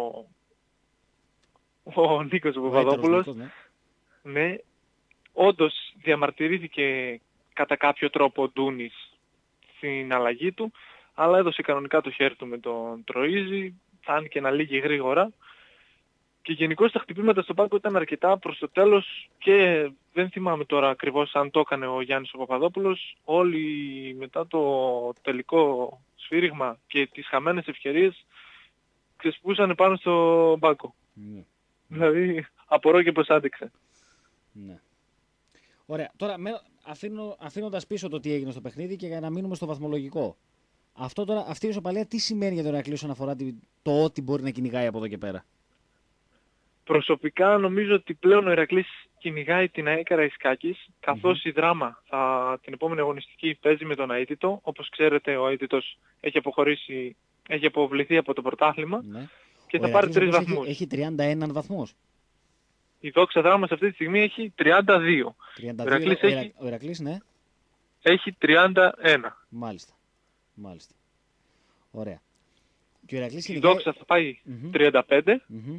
ο Νίκος Παπαδόπουλος, ναι, όντως διαμαρτυρήθηκε κατά κάποιο τρόπο ο Ντούνης στην αλλαγή του, αλλά έδωσε κανονικά το χέρι του με τον Τροίζη, φάνηκε να λύγει γρήγορα και γενικώς τα χτυπήματα στο πάγκο ήταν αρκετά προς το τέλος και δεν θυμάμαι τώρα ακριβώς αν το έκανε ο Γιάννης ο Παπαδόπουλος. Όλοι μετά το τελικό σφύριγμα και τις χαμένες ευκαιρίες ξεσπούσαν πάνω στο πάγκο. Ναι. Δηλαδή απορώ και πως άντεξε. Ναι. Ωραία. Τώρα αφήνοντας πίσω το τι έγινε στο παιχνίδι και για να μείνουμε στο βαθμολογικό. Αυτή η ισοπαλία τι σημαίνει για τον Ηρακλή όσον αφορά το ότι μπορεί να κυνηγάει από εδώ και πέρα? Προσωπικά νομίζω ότι πλέον ο Ηρακλής κυνηγάει την ΑΕΚ Καραϊσκάκης, καθώς η Δράμα την επόμενη αγωνιστική παίζει με τον Αίτητο. Όπως ξέρετε ο Αίτητος έχει αποβληθεί από το πρωτάθλημα και θα πάρει 3 βαθμούς. Έχει 31 βαθμούς. Η Δόξα Δράμα σε αυτή τη στιγμή έχει 32. Ο Ηρακλής, ναι. Έχει 31. Μάλιστα. Ωραία. Και ο Ηρακλής η Δόξα θα πάει 35.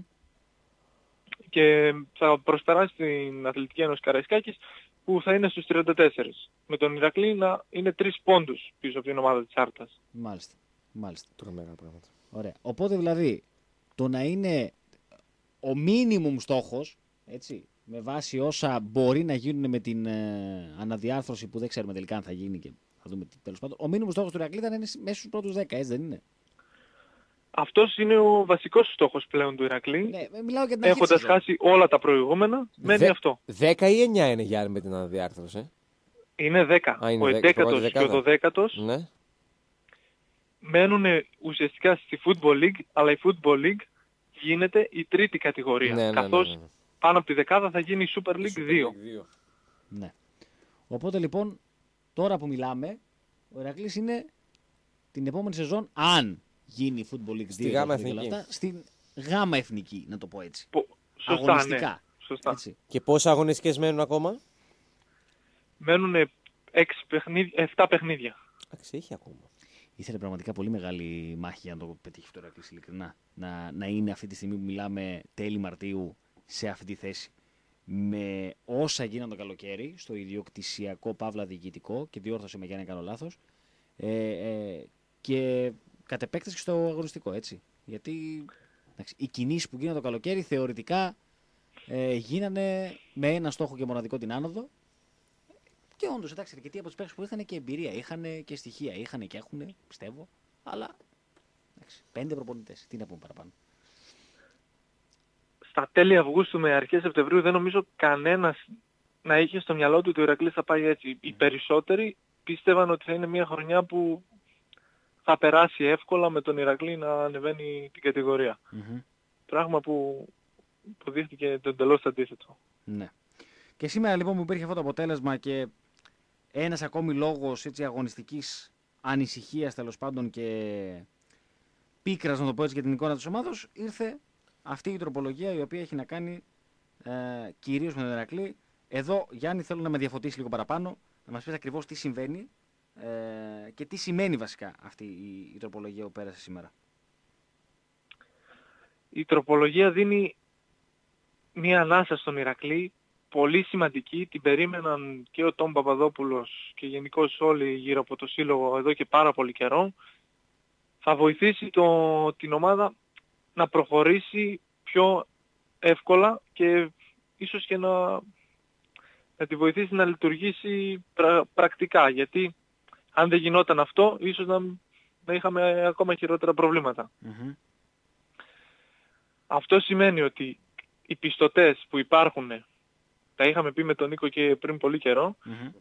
Και θα προσπεράσει την Αθλητική Ένωση Καραϊσκάκης που θα είναι στους 34. Με τον Ηρακλή να είναι 3 πόντους πίσω από την ομάδα της Άρτας. Μάλιστα. Τρομερά πράγματα. Ωραία. Οπότε δηλαδή το να είναι ο minimum στόχος, έτσι, με βάση όσα μπορεί να γίνουν με την αναδιάρθρωση που δεν ξέρουμε τελικά αν θα γίνει και θα δούμε τέλος πάντων. Ο minimum στόχος του Ηρακλή θα είναι μέσα στους πρώτους 10, έτσι δεν είναι? Αυτός είναι ο βασικός στόχος πλέον του Ηρακλή. Ναι, μιλάω για την έχοντας χάσει όλα τα προηγούμενα, μένει αυτό. 10 ή 9 είναι, Γιάννη, με την αναδιάρθρωση? Είναι 10. Ο 11ος και ο 12ος ναι, μένουν ουσιαστικά στη Football League, αλλά η Football League γίνεται η τρίτη κατηγορία. Καθώς πάνω από τη δεκάδα θα γίνει η Super League 2. Ναι. Οπότε λοιπόν, τώρα που μιλάμε, ο Ηρακλής είναι την επόμενη σεζόν, αν γίνει Football League 2 στη Γάμα Εθνική. στην Γάμα Εθνική, να το πω έτσι. Σωστά, αγωνιστικά. ναι. Σωστά. Έτσι. Και πόσα αγωνιστικές μένουν ακόμα? Μένουν 7 παιχνίδια. Εντάξει, έχει ακόμα. Ήθελε πραγματικά πολύ μεγάλη μάχη για να το πετύχει το Ηράκλειο, ειλικρινά. Να είναι αυτή τη στιγμή που μιλάμε τέλη Μαρτίου σε αυτή τη θέση. Με όσα γίνανε το καλοκαίρι, στο ιδιοκτησιακό παύλα διοικητικό, και διόρθωσε με για να κάνω λάθος, και κατ' επέκταση στο αγωνιστικό, έτσι. Γιατί εντάξει, οι κινήσεις που γίνανε το καλοκαίρι θεωρητικά γίνανε με ένα στόχο και μοναδικό, την άνοδο. Και όντως, εντάξει, αρκετοί από τους παίκτες που ήρθαν και εμπειρία, είχαν και στοιχεία, είχαν και έχουν, πιστεύω. Αλλά εντάξει, 5 προπονητές, τι να πούμε παραπάνω. Στα τέλη Αυγούστου με αρχές Σεπτεμβρίου δεν νομίζω κανένας να είχε στο μυαλό του ότι ο Ηρακλής θα πάει έτσι. Οι περισσότεροι πίστευαν ότι θα είναι μια χρονιά που θα περάσει εύκολα με τον Ηρακλή να ανεβαίνει την κατηγορία. Πράγμα που αποδείχθηκε το εντελώς αντίθετο. Ναι. Και σήμερα λοιπόν που υπήρχε αυτό το αποτέλεσμα και ένας ακόμη λόγος έτσι, αγωνιστικής ανησυχίας, τέλος πάντων, και πίκρας, να το πω έτσι, για την εικόνα της ομάδος, ήρθε αυτή η τροπολογία η οποία έχει να κάνει κυρίως με τον Ηρακλή. Εδώ, Γιάννη, θέλω να με διαφωτίσει λίγο παραπάνω, να μας πεις ακριβώς τι συμβαίνει και τι σημαίνει βασικά αυτή η τροπολογία που πέρασε σήμερα. Η τροπολογία δίνει μία ανάσα στον Ηρακλή, πολύ σημαντική. Την περίμεναν και ο Τόμ Παπαδόπουλος και γενικώς όλοι γύρω από το σύλλογο εδώ και πάρα πολύ καιρό. Θα βοηθήσει την ομάδα να προχωρήσει πιο εύκολα και ίσως και να τη βοηθήσει να λειτουργήσει πρακτικά. Γιατί αν δεν γινόταν αυτό, ίσως να είχαμε ακόμα χειρότερα προβλήματα. Αυτό σημαίνει ότι οι πιστωτές που υπάρχουν, τα είχαμε πει με τον Νίκο και πριν πολύ καιρό,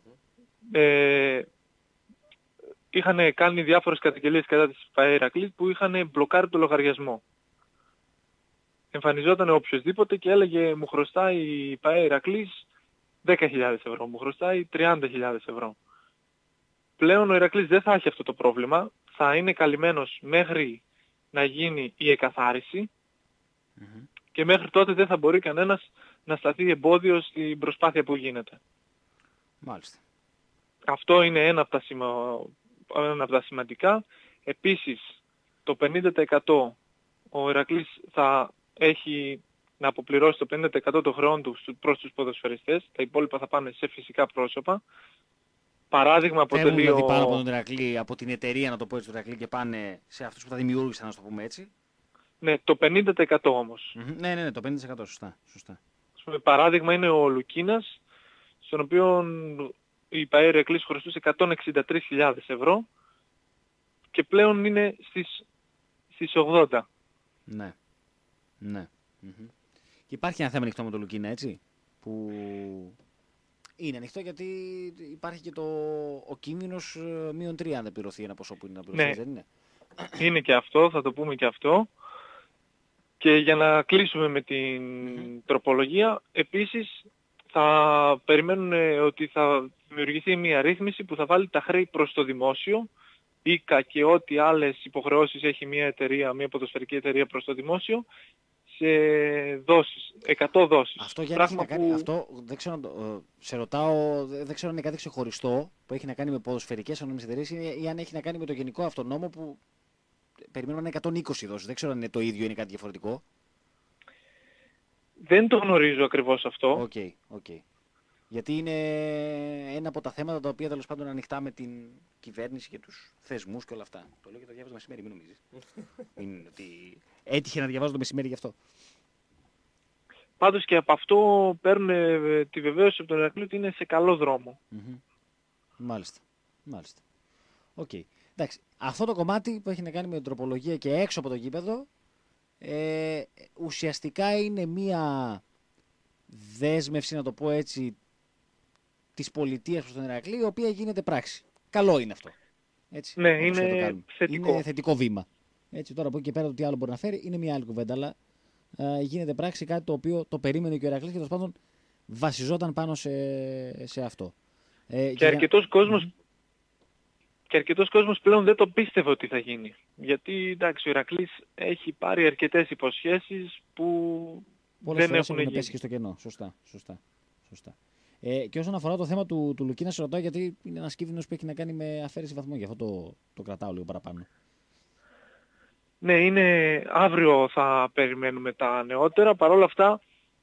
είχαν κάνει διάφορες καταγγελίες κατά της ΠΑΕ Ηρακλής που είχαν μπλοκάρει το λογαριασμό. Εμφανιζόταν οποιοσδήποτε και έλεγε μου χρωστάει η ΠΑΕ Ηρακλής 10.000 ευρώ, μου χρωστάει 30.000 ευρώ. Πλέον ο Ηρακλής δεν θα έχει αυτό το πρόβλημα, θα είναι καλυμμένος μέχρι να γίνει η εκαθάριση και μέχρι τότε δεν θα μπορεί κανένας να σταθεί εμπόδιο στην προσπάθεια που γίνεται. Μάλιστα. Αυτό είναι ένα από τα σημαντικά. Επίσης, το 50% ο Ηρακλής θα έχει να αποπληρώσει το 50% των χρεών του προς τους ποδοσφαιριστές. Τα υπόλοιπα θα πάνε σε φυσικά πρόσωπα. Παράδειγμα αποτελεί δηλαδή πάνω από τον Ηρακλή, από την εταιρεία, να το πω έτσι, του Ηρακλή, και πάνε σε αυτούς που τα δημιούργησαν, να το πούμε έτσι. Ναι, το 50% όμως. Ναι, το 50%, σωστά. Παράδειγμα είναι ο Λουκίνας, στον οποίο η ΠΑΕ Ηρακλής χρωστούσε 163.000 ευρώ και πλέον είναι στις 80. Ναι. Και υπάρχει ένα θέμα ανοιχτό με τον Λουκίνα, έτσι, που είναι ανοιχτό γιατί υπάρχει και ο κίνδυνος -3 αν δεν πληρωθεί ένα ποσό που είναι να πληρωθεί, ναι. Δεν είναι? Είναι και αυτό, θα το πούμε και αυτό. Και για να κλείσουμε με την τροπολογία, επίσης θα περιμένουν ότι θα δημιουργηθεί μια ρύθμιση που θα βάλει τα χρέη προς το δημόσιο, ΙΚΑ και ό,τι άλλες υποχρεώσεις έχει μια ποδοσφαιρική εταιρεία προς το δημόσιο, σε δόσεις, 100 δόσεις. Αυτό, αυτό δεν ξέρω, σε ρωτάω, δεν ξέρω αν είναι κάτι ξεχωριστό που έχει να κάνει με ποδοσφαιρικές ανώνυμες εταιρείες ή αν έχει να κάνει με το γενικό αυτονόμο που περιμένουμε να είναι 120 δόσεις. Δεν ξέρω αν είναι το ίδιο ή είναι κάτι διαφορετικό. Δεν το γνωρίζω ακριβώς αυτό. Οκ. Γιατί είναι ένα από τα θέματα τα οποία τέλος πάντων ανοιχτά με την κυβέρνηση και τους θεσμούς και όλα αυτά. Το λέω και το διάβαζα το μεσημέρι, μην νομίζεις. Είναι ότι έτυχε να διαβάζω το μεσημέρι γι' αυτό. Πάντως και από αυτό παίρνουν τη βεβαίωση από τον Ηρακλή ότι είναι σε καλό δρόμο. Μάλιστα. Οκ. Εντάξει, αυτό το κομμάτι που έχει να κάνει με την τροπολογία και έξω από το γήπεδο, ουσιαστικά είναι μία δέσμευση, να το πω έτσι, της πολιτείας προς τον Ηρακλή, η οποία γίνεται πράξη. Καλό είναι αυτό. Έτσι, ναι, είναι θετικό. Είναι θετικό βήμα. Έτσι, τώρα από εκεί και πέρα το τι άλλο μπορεί να φέρει είναι μια άλλη κουβέντα, αλλά γίνεται πράξη, κάτι το οποίο το περίμενε και ο Ηρακλής και τέλος πάντων βασιζόταν πάνω σε αυτό. Και αρκετός κόσμος και αρκετός κόσμος πλέον δεν το πίστευε ότι θα γίνει. Γιατί εντάξει, ο Ηρακλής έχει πάρει αρκετές υποσχέσεις που πολλές δεν έχουν έχουν γίνει. πέσει και στο κενό. Σωστά. Και όσον αφορά το θέμα του Λουκίνα, σε ρωτάω γιατί είναι ένας κίνδυνος που έχει να κάνει με αφαίρεση βαθμού. Γι' αυτό το κρατάω λίγο παραπάνω. Ναι, αύριο θα περιμένουμε τα νεότερα. Παρ' όλα αυτά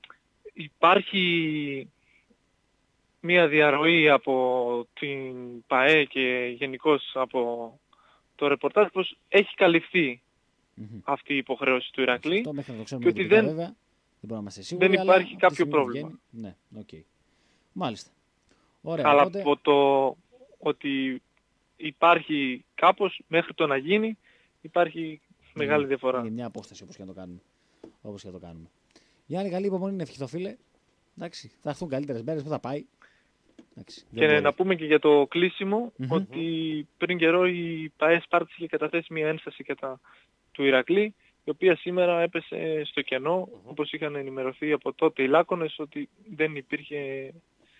υπάρχει μία διαρροή από την ΠΑΕ και γενικώς από το ρεπορτάζ πως έχει καλυφθεί αυτή η υποχρέωση του Ηρακλή. Αυτό μέχρι να το ξέρουμε και ότι βέβαια. Δεν μπορούμε να είμαστε σίγουροι. Δεν υπάρχει κάποιο πρόβλημα. Ναι, okay. Μάλιστα. Ωραία, αλλά οπότε... από το ότι υπάρχει κάπως μέχρι το να γίνει υπάρχει μεγάλη διαφορά. Είναι μια απόσταση όπως και να το κάνουμε. Γιάννη, καλή υπομονή είναι ευχηθώ, φίλε. Εντάξει, θα έρθουν καλύτερες μέρες, που θα πάει. Εντάξει, και να πούμε και για το κλείσιμο ότι πριν καιρό η ΠΑΕ Σπάρτης είχε καταθέσει μια ένσταση κατά του Ηρακλή, η οποία σήμερα έπεσε στο κενό, όπως είχαν ενημερωθεί από τότε οι Λάκωνες, ότι δεν υπήρχε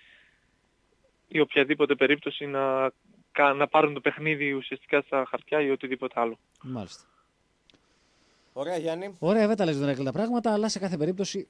η οποιαδήποτε περίπτωση να πάρουν το παιχνίδι ουσιαστικά στα χαρτιά ή οτιδήποτε άλλο. Μάλιστα. Ωραία, Γιάννη. Ωραία, δεν τα λες τον Ηρακλή τα πράγματα, αλλά σε κάθε περίπτωση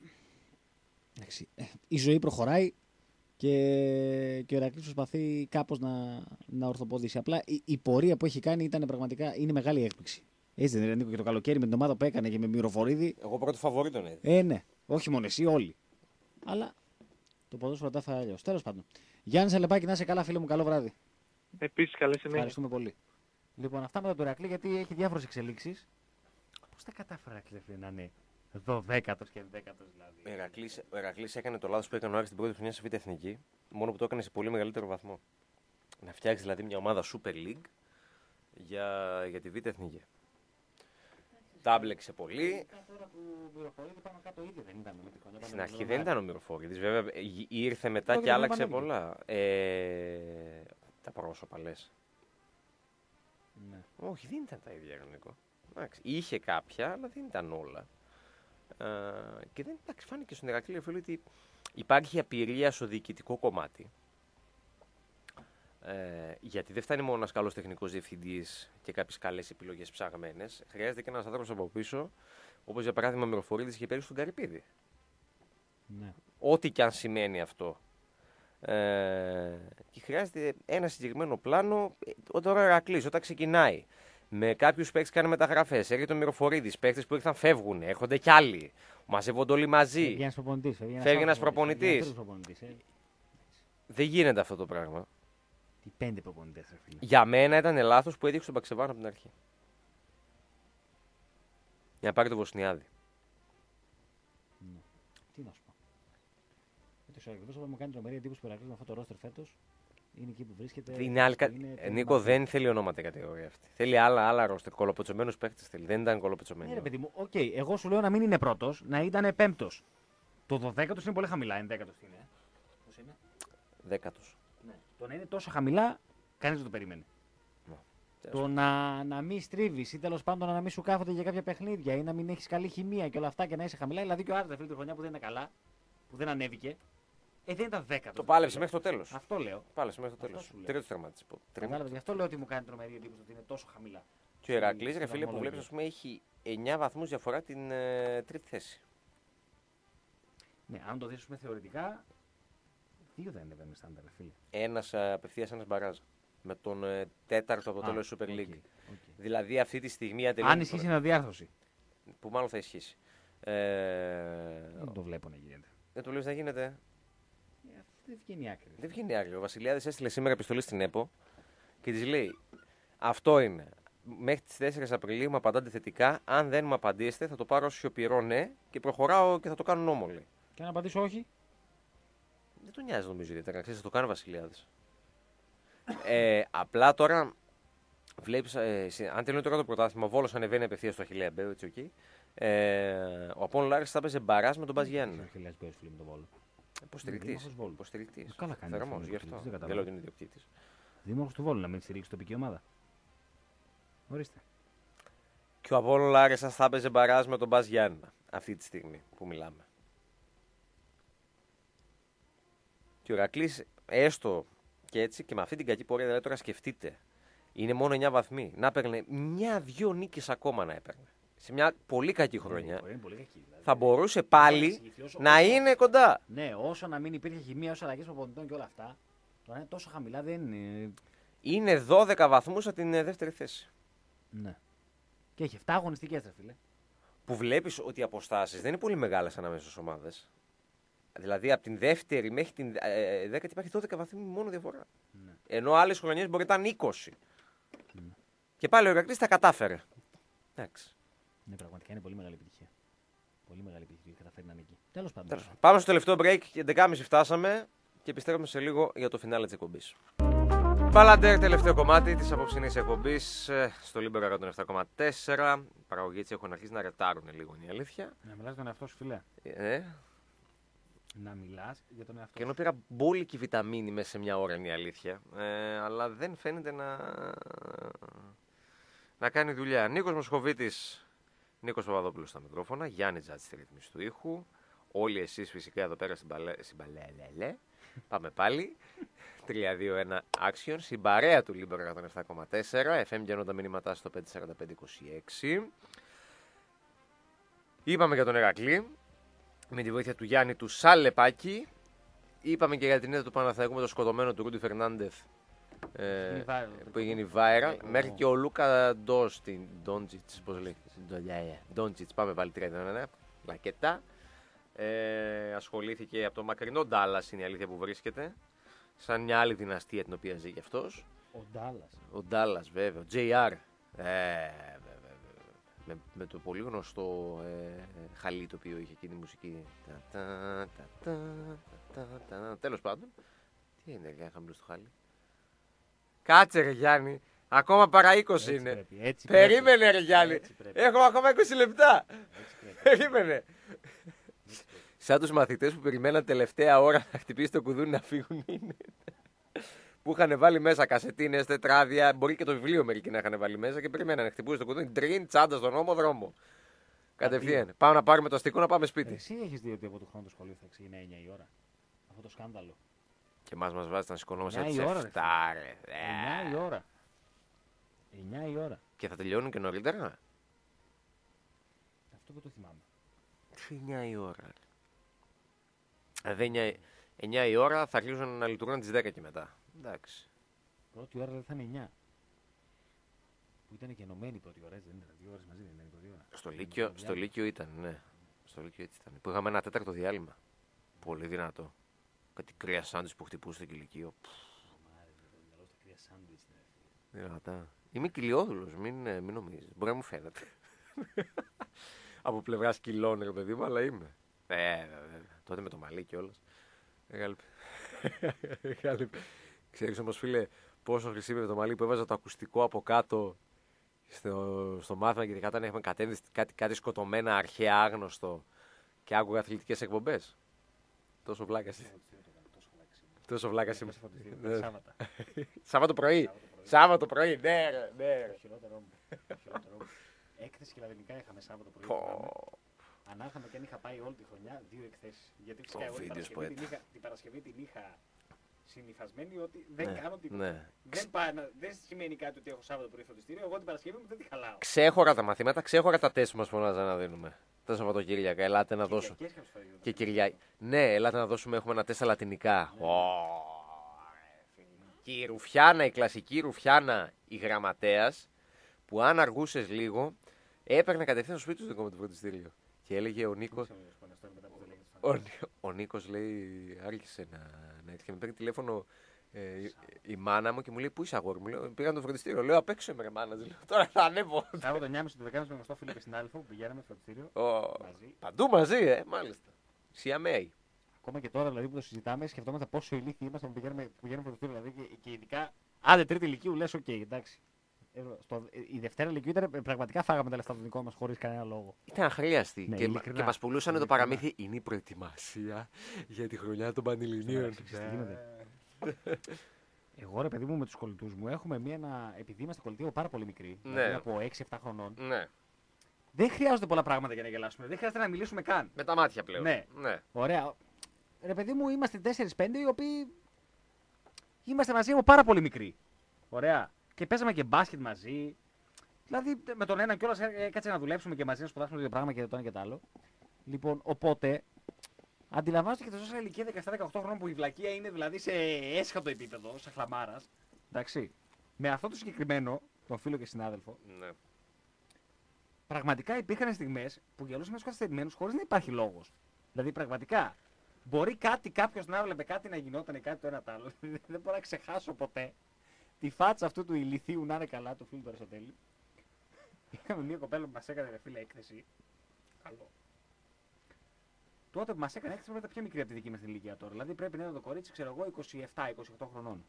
η ζωή προχωράει και ο Ηρακλής προσπαθεί κάπως να ορθοποδήσει. Απλά η πορεία που έχει κάνει είναι μεγάλη έκπληξη. Έτσι δεν είναι, Νίκο, και το καλοκαίρι με την ομάδα που έκανε και με Μυροφορίδη. Εγώ πρώτο φαβορί τον έδινε. Ναι, όχι μόνο εσύ, όλοι. Αλλά το ποδόσφαιρο τα έφερε αλλιώς. Τέλος πάντων. Γιάννη Σαλεπάκη, να είσαι καλά, φίλε μου, καλό βράδυ. Επίσης, καλή συνέχεια. Ευχαριστούμε πολύ. Λοιπόν, αυτά με τον Ηρακλή, γιατί έχει διάφορες εξελίξεις. Πώς τα κατάφερα, να είναι 12ος και 10ος δηλαδή. Ο Ηρακλής έκανε το λάθος που έκανε ο Άρης την πρώτη χρονιά σε Β' Εθνική, μόνο που το έκανε σε πολύ μεγαλύτερο βαθμό. Να φτιάξει δηλαδή μια ομάδα Super League για τη Β' Εθνική. Τα έμπλεξε πολύ. Στην αρχή δεν ήταν ο Μυροφορίδης, βέβαια ήρθε μετά και άλλαξε πολλά. Τα πρόσωπα λες. Ναι. Όχι, δεν ήταν τα ίδια, Νίκο. Είχε κάποια, αλλά δεν ήταν όλα. Και δεν φάνηκε στον Ηρακλή ότι υπάρχει απειρία στο διοικητικό κομμάτι. Γιατί δεν φτάνει μόνο ένας καλός τεχνικός διευθυντής και κάποιες καλές επιλογές ψαγμένες. Χρειάζεται και ένας άνθρωπος από πίσω, όπως για παράδειγμα ο Μυροφορίδης είχε πέρυσι στον Καρυπίδη. Ναι. Ό,τι και αν σημαίνει αυτό. Και χρειάζεται ένα συγκεκριμένο πλάνο. Τώρα ο Ηρακλής, όταν ξεκινάει, με κάποιους παίκτες κάνει μεταγραφές, έρχεται ο Μυροφορίδης, παίκτες που ήρθαν φεύγουν, έρχονται κι άλλοι. Μαζεύονται όλοι μαζί. Φεύγει ένας προπονητής. Δεν γίνεται αυτό το πράγμα. Τι 5 προπονητές, φίλε. Για μένα ήταν λάθος που έδειξε τον Παξεβάνο από την αρχή. Για να πάρει το Βοσνιάδη. Ναι. Τι να σου πω. Το Ηρακλής μου κάνει τρομερή εντύπωση που ο Ηρακλής με αυτό το ρόστερ φέτος είναι εκεί που βρίσκεται. Νίκο, δεν θέλει ονόματα η κατηγορία αυτή. Θέλει άλλα ρόστερ. Κολοπετσωμένους παίκτες θέλει. Δεν ήταν κολοπετσωμένοι. Ναι, ρε παιδί μου, εγώ σου λέω να μην είναι πρώτος, να ήταν πέμπτος. Το 12ος είναι πολύ χαμηλά, είναι 10ος τι είναι. Πώς είναι? 10ος. Ναι. Το να είναι τόσο χαμηλά, κανείς δεν το περιμένει. Το να μην στρίβει ή τέλος πάντων να μην σου κάθονται για κάποια παιχνίδια ή να μην έχει καλή χημεία και όλα αυτά και να είσαι χαμηλά. Δηλαδή και ο Άρης αυτή τη χρονιά που δεν είναι καλά, που δεν ανέβηκε, δεν ήταν 10. Το πάλεψε μέχρι το τέλος. Αυτό λέω. Πάλεψε μέχρι το τέλος. Τρίτος τερματής. Γι' αυτό λέω ότι μου κάνει τρομερή εντύπωση ότι είναι τόσο χαμηλά. Και ο Ηρακλής, ρε φίλε, που βλέπεις, έχει 9 βαθμούς διαφορά την τρίτη θέση. Ναι, αν το δεις θεωρητικά, 2 δεν είναι στάνταρ, φίλε. Ένας απευθείας, ένας μπαράζ. Με τον τέταρτο από το τέλος Super League. Δηλαδή αυτή τη στιγμή. Αν ισχύσει η αναδιάρθρωση. Που μάλλον θα ισχύσει. Δεν το βλέπω να γίνεται. Δεν το βλέπεις να γίνεται. Δεν βγαίνει άκρη. Δεν βγαίνει άκρη. Ο Βασιλιάδης έστειλε σήμερα επιστολή στην ΕΠΟ και της λέει: αυτό είναι. Μέχρι τις 4 Απριλίου μου απαντάτε θετικά. Αν δεν μου απαντήσετε, θα το πάρω ως σιωπηρό ναι και προχωράω και θα το κάνω νόμο. Λέει. Και αν απαντήσω όχι. Δεν τον νοιάζει νομίζω ιδιαίτερα. Ξέρεις, θα το κάνει ο Βασιλιάδης. Απλά τώρα βλέπεις, αν τελειώνει τώρα το πρωτάθλημα, ο Βόλος ανεβαίνει απευθείας στο Αχιλλέα Μπέου, έτσι okay. Ο Απόλλων Λάρης θα έπαιζε μπαράζ με τον Μπας Γιάννη. Υποστηρικτής. Καλά κάνει. Θερμός, γι' αυτό. Δεν λέω ότι είναι ιδιοκτήτης. Δήμαρχος του Βόλου να μην στηρίξει τοπική ομάδα. Ορίστε. Και ο Απόλλων Λάρης θα έπαιζε μπαράζ με τον Μπας Γιάννη αυτή τη στιγμή που μιλάμε. Και ο Ηρακλής έστω και έτσι και με αυτή την κακή πορεία, δηλαδή τώρα σκεφτείτε. Είναι μόνο 9 βαθμοί. Να έπαιρνε μια-δυο νίκες ακόμα να έπαιρνε. Σε μια πολύ κακή χρονιά. Είναι πολύ κακή, δηλαδή. Θα μπορούσε πάλι να είναι κοντά. Ναι, όσο να μην υπήρχε χημεία, όσο αλλαγές προπονητών και όλα αυτά. Τώρα είναι τόσο χαμηλά, δεν είναι. Είναι 12 βαθμούς από την δεύτερη θέση. Ναι. Και έχει 7 αγωνιστικές, ρε φίλε. Που βλέπεις ότι οι αποστάσεις δεν είναι πολύ μεγάλες ανάμεσα στις ομάδες. Δηλαδή από την δεύτερη μέχρι την δέκατη υπάρχει 12 βαθμοί μόνο διαφορά. Ναι. Ενώ άλλες χρονιές μπορεί να ήταν 20. Ναι. Και πάλι ο Ηρακλής τα κατάφερε. Εντάξει. Ναι, πραγματικά είναι πολύ μεγάλη επιτυχία. Πολύ μεγάλη επιτυχία και καταφέρει να είναι εκεί. Τέλος πάντων. Πάμε στο τελευταίο break, 11.30 φτάσαμε και επιστρέφουμε σε λίγο για το φινάλε της εκπομπής. Μπαλαντέρ, τελευταίο κομμάτι της απόψινής εκπομπής στο Libero 107,4. Οι παραγωγοί έτσι έχουν αρχίσει να ρετάρουν λίγο, είναι η αλήθεια. Να μιλάς για τον εαυτό σου, φίλε. Να μιλάς για τον εαυτό σου. Και ενώ πήρα μπόλικη βιταμίνη μέσα σε μια ώρα, είναι η αλήθεια. Αλλά δεν φαίνεται να κάνει δουλειά. Νίκος Μοσχοβίτης, Νίκος Παπαδόπουλος στα μικρόφωνα, Γιάννη Τζάτση στη ρύθμιση του ήχου. Όλοι εσείς φυσικά εδώ πέρα στην Παλαιλέλε. Πάμε πάλι. 3-2-1 action. Στην παρέα του Libero 107,4. FM γεννώντα τα μηνύματά στο 54526. Είπαμε για τον Ηρακλή. Με τη βοήθεια του Γιάννη του Σαλεπάκη. Είπαμε και για την ήττα του Παναθηναϊκού με το σκοτωμένο του Ρούντι Φερνάντεθ. Που έγινε viral. Μέχρι και ο Λούκα Ντόντζιτς. Πώς λέει. Ντόντζιτς. Πάμε πάλι 3-2-1. Λακετά. Ασχολήθηκε από το μακρινό Ντάλλας, είναι η αλήθεια που βρίσκεται. Σαν μια άλλη δυναστεία την οποία ζει κι αυτός. Ο Ντάλλας, βέβαια. Ο JR. Με το πολύ γνωστό χαλί το οποίο είχε εκείνη η μουσική. Τέλος πάντων. Τι είναι, για χαμηλό στο χάλι. Κάτσε, ρε Γιάννη. Ακόμα παρά 20 είναι. Περίμενε, ρε Γιάννη. Έχουμε ακόμα 20 λεπτά. Περίμενε. Σαν τους μαθητές που περιμέναν τελευταία ώρα να χτυπήσει το κουδούνι να φύγουν είναι. Που είχαν βάλει μέσα κασετίνες, τετράδια, μπορεί και το βιβλίο μερικοί να είχαν βάλει μέσα και περιμέναν να χτυπήσει το κουδούνι. Τρίν, τσάντα στον νόμο, δρόμο. Κατευθείαν. Πάμε να πάρουμε το αστικό να πάμε σπίτι. Εσύ έχεις δει ότι από το χρόνο το σχολείο θα ξεκινάει 9 η ώρα. Αυτό το σκάνδαλο. Και μας βάζει να σηκωνόμαστε έτσι 7 ρε. 9 η ώρα. 9 η ώρα. Και θα τελειώνουν και νωρίτερα. Αυτό που το θυμάμαι. 9 η ώρα. Δηλαδή 9 η ώρα θα αρχίσουν να λειτουργούν τις 10 και μετά. Εντάξει. Πρώτη ώρα δεν θα είναι 9. Που ήταν και ενωμένη η πρώτη ώρα, δεν ήταν 2 ώρες μαζί, δεν ήταν η πρώτη ώρα. Στο Λύκειο ήταν, ναι. Στο Λύκειο έτσι ήταν. Που είχαμε ένα τέταρτο διάλειμμα. Πολύ δυνατό. Κάτι κρύα σάντουιτς που χτυπούσε στο Κηλικείο. Δυνατά. Είμαι κοιλιόδουλος, μην νομίζεις. Μπορεί να μου φαίνεται. Από πλευράς κιλών, ρε παιδί μου, αλλά είμαι. Τότε με το μαλλί κιόλας. Ξέρεις όμως, φίλε, πόσο χρησιμεύει το μαλλί που έβαζα το ακουστικό από κάτω στο μάθημα και κατά έχουμε κατέβει κάτι σκοτωμένα, αρχαία, άγνωστο και άκουγα αθλητικές εκπομπές. Τόσο βλάκας. Τόσο βλάκας είμαι. Σάββατο πρωί. Σάββατο πρωί, ναι ρε. Χειρότερο μου. Έκθεση και λαδινικά είχαμε Σάββατο πρωί. Ανάθαμε και αν είχα πάει όλη τη χρονιά 2 εκθέσεις. Γιατί φυσικά εγώ την Παρασκευή την είχα συνυφασμένη ότι δεν κάνω τίποτα. Δεν σημαίνει κάτι ότι έχω Σάββατο πρωί φροντιστήριο. Εγώ την Παρασκευή μου δεν τη χαλάω. Ξέχωρα τα μαθήματα, ξέχωρα τα τεστ που μας φωνάζαν να δίνουμε. Τα Σαββατοκύριακα, ελάτε να δώσουμε. Και Κυριακή. Ναι, ελάτε να δώσουμε, έχουμε ένα τεστ λατινικά. Και η Ρουφιάνα, η κλασική Ρουφιάνα, η γραμματέας, που αν αργούσες λίγο, έπαιρνε κατευθείαν στο σπίτι του δικό μου το φροντιστήριο. Και έλεγε ο Νίκος. Ο Νίκος λέει, άρχισε να έρθει και με παίρνει τηλέφωνο η μάνα μου και μου λέει: Πού είσαι, αγόρι μου? Λέω: Πήγα το φροντιστήριο. Λέω: Απ' έξω είμαι, ρε μάνα. Τώρα θα ανέβω. Σάββατο 9.30 του 10.30 με γνωστό φίλο και στην Άλφα που πηγαίναμε στο φροντιστήριο. Μαζί. Παντού μαζί, μάλιστα. Siamese. Ακόμα και τώρα δηλαδή που το συζητάμε, σκεφτόμαστε πόσο ηλίθιοι είμαστε που πηγαίνουμε φροντιστήριο. Δηλαδή και ειδικά, άντε τρίτη ηλικίου λες: Οκ, εντάξει. Η Δευτέρα ηλικίου ήταν πραγματικά φάγαμε τα λεφτά του δικό μας χωρίς κανένα λόγο. Ήταν αχρίαστη. Ναι, και μας πουλούσαν το παραμύθι. Είναι η προετοιμασία για τη χρονιά των Πανελληνίων. Εγώ, ρε παιδί μου, με τους κολλητούς μου έχουμε επειδή είμαστε κολλητοί πάρα πολύ μικροί, δηλαδή από 6-7 χρονών. Ναι. Δεν χρειάζονται πολλά πράγματα για να γελάσουμε. Δεν χρειάζεται να μιλήσουμε καν. Με τα μάτια πλέον. Ναι. Ωραία. Ρε παιδί μου, είμαστε 4-5 οι οποίοι είμαστε μαζί από πάρα πολύ μικροί. Ωραία. Και παίζαμε και μπάσκετ μαζί. Δηλαδή με τον ένα κιόλας κάτσε να δουλέψουμε και μαζί να σπουδάσουμε το ίδιο πράγμα και το ένα και το άλλο. Λοιπόν, οπότε αντιλαμβάνεστε και τόσο ηλικία 17-18 χρόνων που η βλακεία είναι δηλαδή σε έσχατο επίπεδο, σε χλαμάρας. Εντάξει. Με αυτό το συγκεκριμένο, τον φίλο και συνάδελφο, Ναι. πραγματικά υπήρχαν στιγμές που γελούσαμε στους καθυστερημένους χωρίς να υπάρχει λόγος. Δηλαδή πραγματικά. Μπορεί κάποιος να έβλεπε κάτι να γινόταν ή κάτι το ένα τ' άλλο. Δεν μπορώ να ξεχάσω ποτέ τη φάτσα αυτού του ηλιθίου να είναι καλά, του φίλου του Αριστοτέλη. Είχαμε μια κοπέλα που μας έκανε φίλε έκθεση. Καλό. Τότε που μας έκανε έκθεση πρέπει να ήταν πιο μικρή από τη δική μας ηλικία τώρα. Δηλαδή πρέπει να είναι το κορίτσι, ξέρω εγώ, 27-28 χρονών.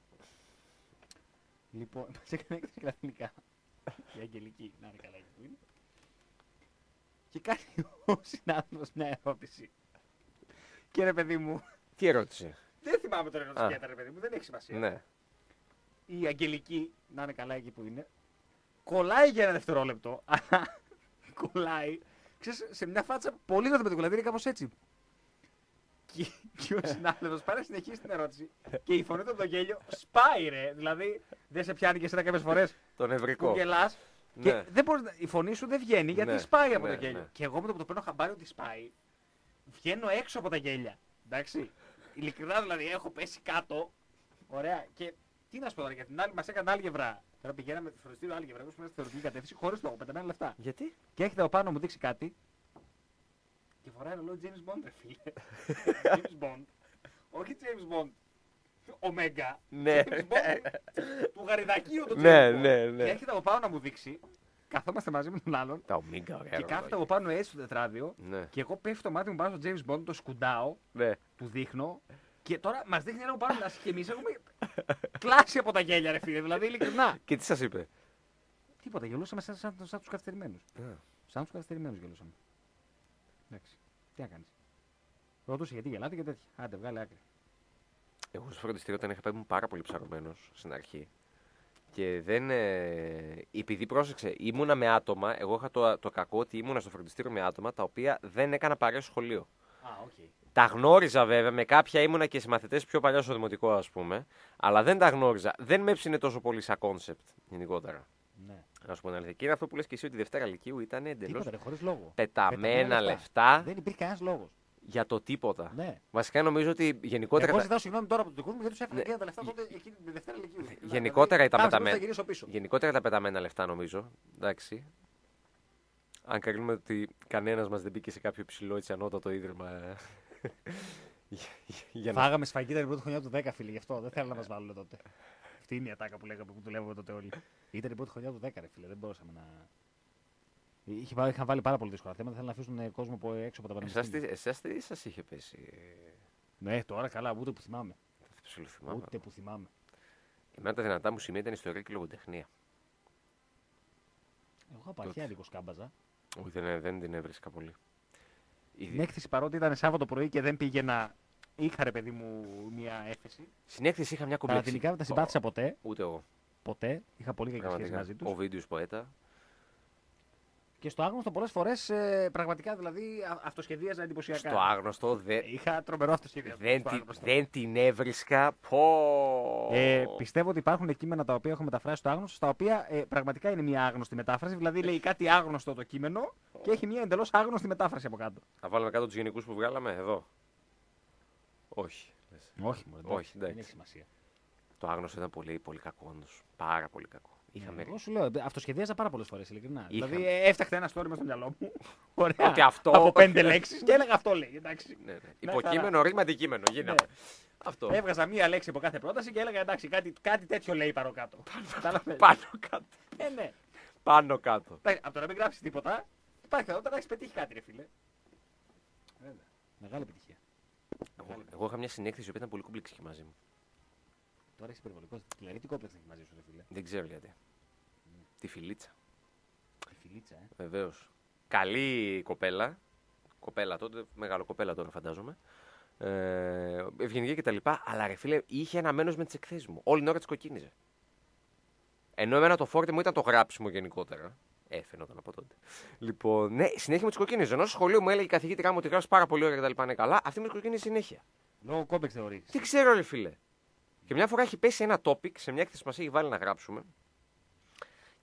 Λοιπόν, μας έκανε έκθεση λατινικά. Η Αγγελική, να είναι καλά εκεί που είναι. Και κάνει ο συνάδελφος μια ερώτηση. Και ρε παιδί μου. Τι ερώτηση? Δεν θυμάμαι τον ερώτηση ρε παιδί μου, δεν έχει σημασία. Ναι. Η Αγγελική, να είναι καλά εκεί που είναι, κολλάει για ένα δευτερόλεπτο, αλλά κολλάει, ξέρεις, σε μια φάτσα πολύ γραφειοκρατική, δηλαδή είναι κάπως έτσι. Και ο συνάδελφος πάει να συνεχίσει την ερώτηση και η φωνή του από το γέλιο σπάει ρε, δηλαδή δεν σε πιάνει και εσένα κάποιες φορές Το νευρικό. που γελάς Ναι. και δεν μπορείς, η φωνή σου δεν βγαίνει γιατί Ναι, σπάει από ναι, το γέλιο. ναι. Και εγώ με το που το παίρνω χαμπάρι ότι σπάει, βγαίνω έξω από τα γέλια, εντάξει. Ειλικρινά δηλαδή έχω πέσει κάτω, ωραία, και τι να σου πω τώρα, για την άλλη μας έκανε άλγευρα. Τώρα πηγαίναμε στο φροντιστήριο άλγευρα, εγώ στη θεωρητική κατεύθυνση, χωρίς λόγο, πεταμένα λεφτά. Γιατί? Και έχετε από πάνω να μου δείξει κάτι. Και φοράει ρολόι James Bond, ρε φίλε. James Bond. Όχι James Bond. Ωμέγκα. Ναι. James Bond. Του γαριδακίου του James Ναι, Bond. ναι, ναι. Και έχετε από πάνω να μου δείξει. Καθόμαστε μαζί με τον άλλον. Τα ομίγκα, ωραία. Και κάθεται από πάνω έτσι στο τετράδιο. Ναι. Και εγώ πέφτει το μάτι μου πάνω στο James Bond, το σκουντάω, Ναι. του δείχνω. Και τώρα μας δείχνει ένα από πάνω να και εμείς έχουμε κλάσει από τα γέλια, ρε φίλε. Δηλαδή ειλικρινά. Και τι σας είπε? Τίποτα, γελούσαμε σαν τους καθυστερημένους. Σαν τους καθυστερημένους γελούσαμε. Εντάξει. Τι να κάνεις. Ρωτούσε γιατί γελάτε και τέτοια. Άντε, βγάλε άκρη. Εγώ στο φροντιστήριο όταν είχα πάει ήμουν πάρα πολύ ψαρωμένος στην αρχή. Και δεν. Επειδή πρόσεξε, ήμουνα με άτομα. Εγώ είχα το κακό ότι ήμουνα στο φροντιστήριο με άτομα τα οποία δεν έκανα παρέα στο σχολείο. Okay. Τα γνώριζα βέβαια, με κάποια ήμουνα και συμμαθητές πιο παλιά στο δημοτικό, ας πούμε. Αλλά δεν τα γνώριζα. Δεν με έψινε τόσο πολύ σαν κόνσεπτ γενικότερα. Ναι. Να σου πω την αλήθεια. Και είναι αυτό που λες και εσύ ότι η Δευτέρα Λυκείου ήταν εντελώς χωρίς λόγο. πεταμένα λεφτά Δεν υπήρχε κανένας λόγος. για το τίποτα. Ναι. Βασικά νομίζω ότι γενικότερα. Εγώ ζητάω συγγνώμη τώρα από του δικού μου γιατί του έφερα και τα λεφτά τότε εκείνη τη Δευτέρα Λυκείου. Γενικότερα τα πεταμένα. πίσω. Γενικότερα τα πεταμένα λεφτά νομίζω. Εντάξει. Αν κρίνουμε ότι κανένας μας δεν μπήκε σε κάποιο ψηλό έτσι ανώτατο ίδρυμα. Φάγαμε σφαγή την πρώτη χρονιά του 10, φίλε, γι' αυτό δεν θέλω να μας βάλουν τότε. Αυτή είναι η ατάκα που λέγαμε που δουλεύουμε τότε όλοι. Ήταν η πρώτη χρονιά του 10, ρε φίλε, δεν μπορούσαμε να. Είχαν βάλει πάρα πολύ δύσκολα θέματα, θέλουν να αφήσουν κόσμο από έξω από τα πανεπιστήμια. Εσάς τι σας είχε πέσει? Ναι, τώρα καλά, ούτε που θυμάμαι. Θυμάμαι. Ούτε που θυμάμαι. Εμένα τα δυνατά μου σημεία ήταν ιστορία και λογοτεχνία. Εγώ απαρχαία λίγο σκάμπαζα. Όχι, δεν την έβρισκα πολύ. Την έκθεση παρότι ήταν Σάββατο πρωί και δεν πήγαινα. Είχα ρε παιδί μου μια έφεση. Στην έκθεση είχα μια Τα κομπλεξή. λατινικά δεν τα συμπάθησα ποτέ. Ούτε εγώ. Ποτέ. Είχα πολύ κακή σχέση μαζί τους. Ο Βίντιος ποέτα. Και στο άγνωστο πολλές φορές πραγματικά δηλαδή αυτοσχεδίαζα εντυπωσιακά. Στο άγνωστο Είχα τρομερό αυτοσχεδιασμό. δεν την έβρισκα. Πω. Πιστεύω ότι υπάρχουν κείμενα τα οποία έχω μεταφράσει στο άγνωστο, στα οποία πραγματικά είναι μια άγνωστη μετάφραση. Δηλαδή λέει κάτι άγνωστο το κείμενο και έχει μια εντελώς άγνωστη μετάφραση από κάτω. Να βάλουμε κάτω τους γενικούς που βγάλαμε εδώ. Όχι. Όχι, όχι, δεν έχει σημασία. Το άγνωστο ήταν πολύ, πολύ κακό όντως. Πάρα πολύ κακό. Εγώ σου λέω, αυτοσχεδίαζα πάρα πολλές φορές, ειλικρινά. Δηλαδή έφτιαχτε ένα story μες στο μυαλό μου. Ωραία. Ότι αυτό... Από 5 λέξεις και έλεγα αυτό λέει. Εντάξει. Ναι. Υποκείμενο, ρήμα, αντικείμενο. Γίναμε. Ναι. Αυτό. Έβγαζα μία λέξη από κάθε πρόταση και έλεγα εντάξει, κάτι τέτοιο λέει πάνω κάτω. Πάνω κάτω. Ναι. Πάνω κάτω. Από το να μην γράψει τίποτα, υπάρχει εδώ να έχει πετύχει κάτι, ρε φίλε. Βέβαια. Μεγάλη επιτυχία. Εγώ είχα μια συνέκθεση που ήταν πολύ κομπλεξική μαζί μου. Τώρα είσαι υπερβολικός. Δηλαδή τι κόμπλεξ έχει μαζί σου, ρε φίλε? Δεν ξέρω γιατί. Τη Φιλίτσα. Τη Φιλίτσα, Βεβαίως. Καλή κοπέλα. Κοπέλα τότε, μεγάλο κοπέλα τώρα φαντάζομαι. Ευγενική κτλ. Αλλά ρε φίλε, είχε ένα μένος με τις εκθέσεις μου. Όλη την ώρα τις κοκκίνιζε. Ενώ εμένα το φόρτε μου ήταν το γράψιμο γενικότερα. Φαινόταν από τότε. Λοιπόν, ναι, συνέχεια μου τις κοκκίνιζε. Ενώ στο σχολείο μου έλεγε η καθηγήτριά μου ότι γράφει πάρα πολύ ωραία κτλ. Είναι καλά. Αυτή μου τις κοκκίνιζε συνέχεια. Λόγω κόμπλεξ θεωρείς? Τι ξέρω, ρε φίλε. Και μια φορά έχει πέσει ένα topic σε μια έκθεση που μας έχει βάλει να γράψουμε.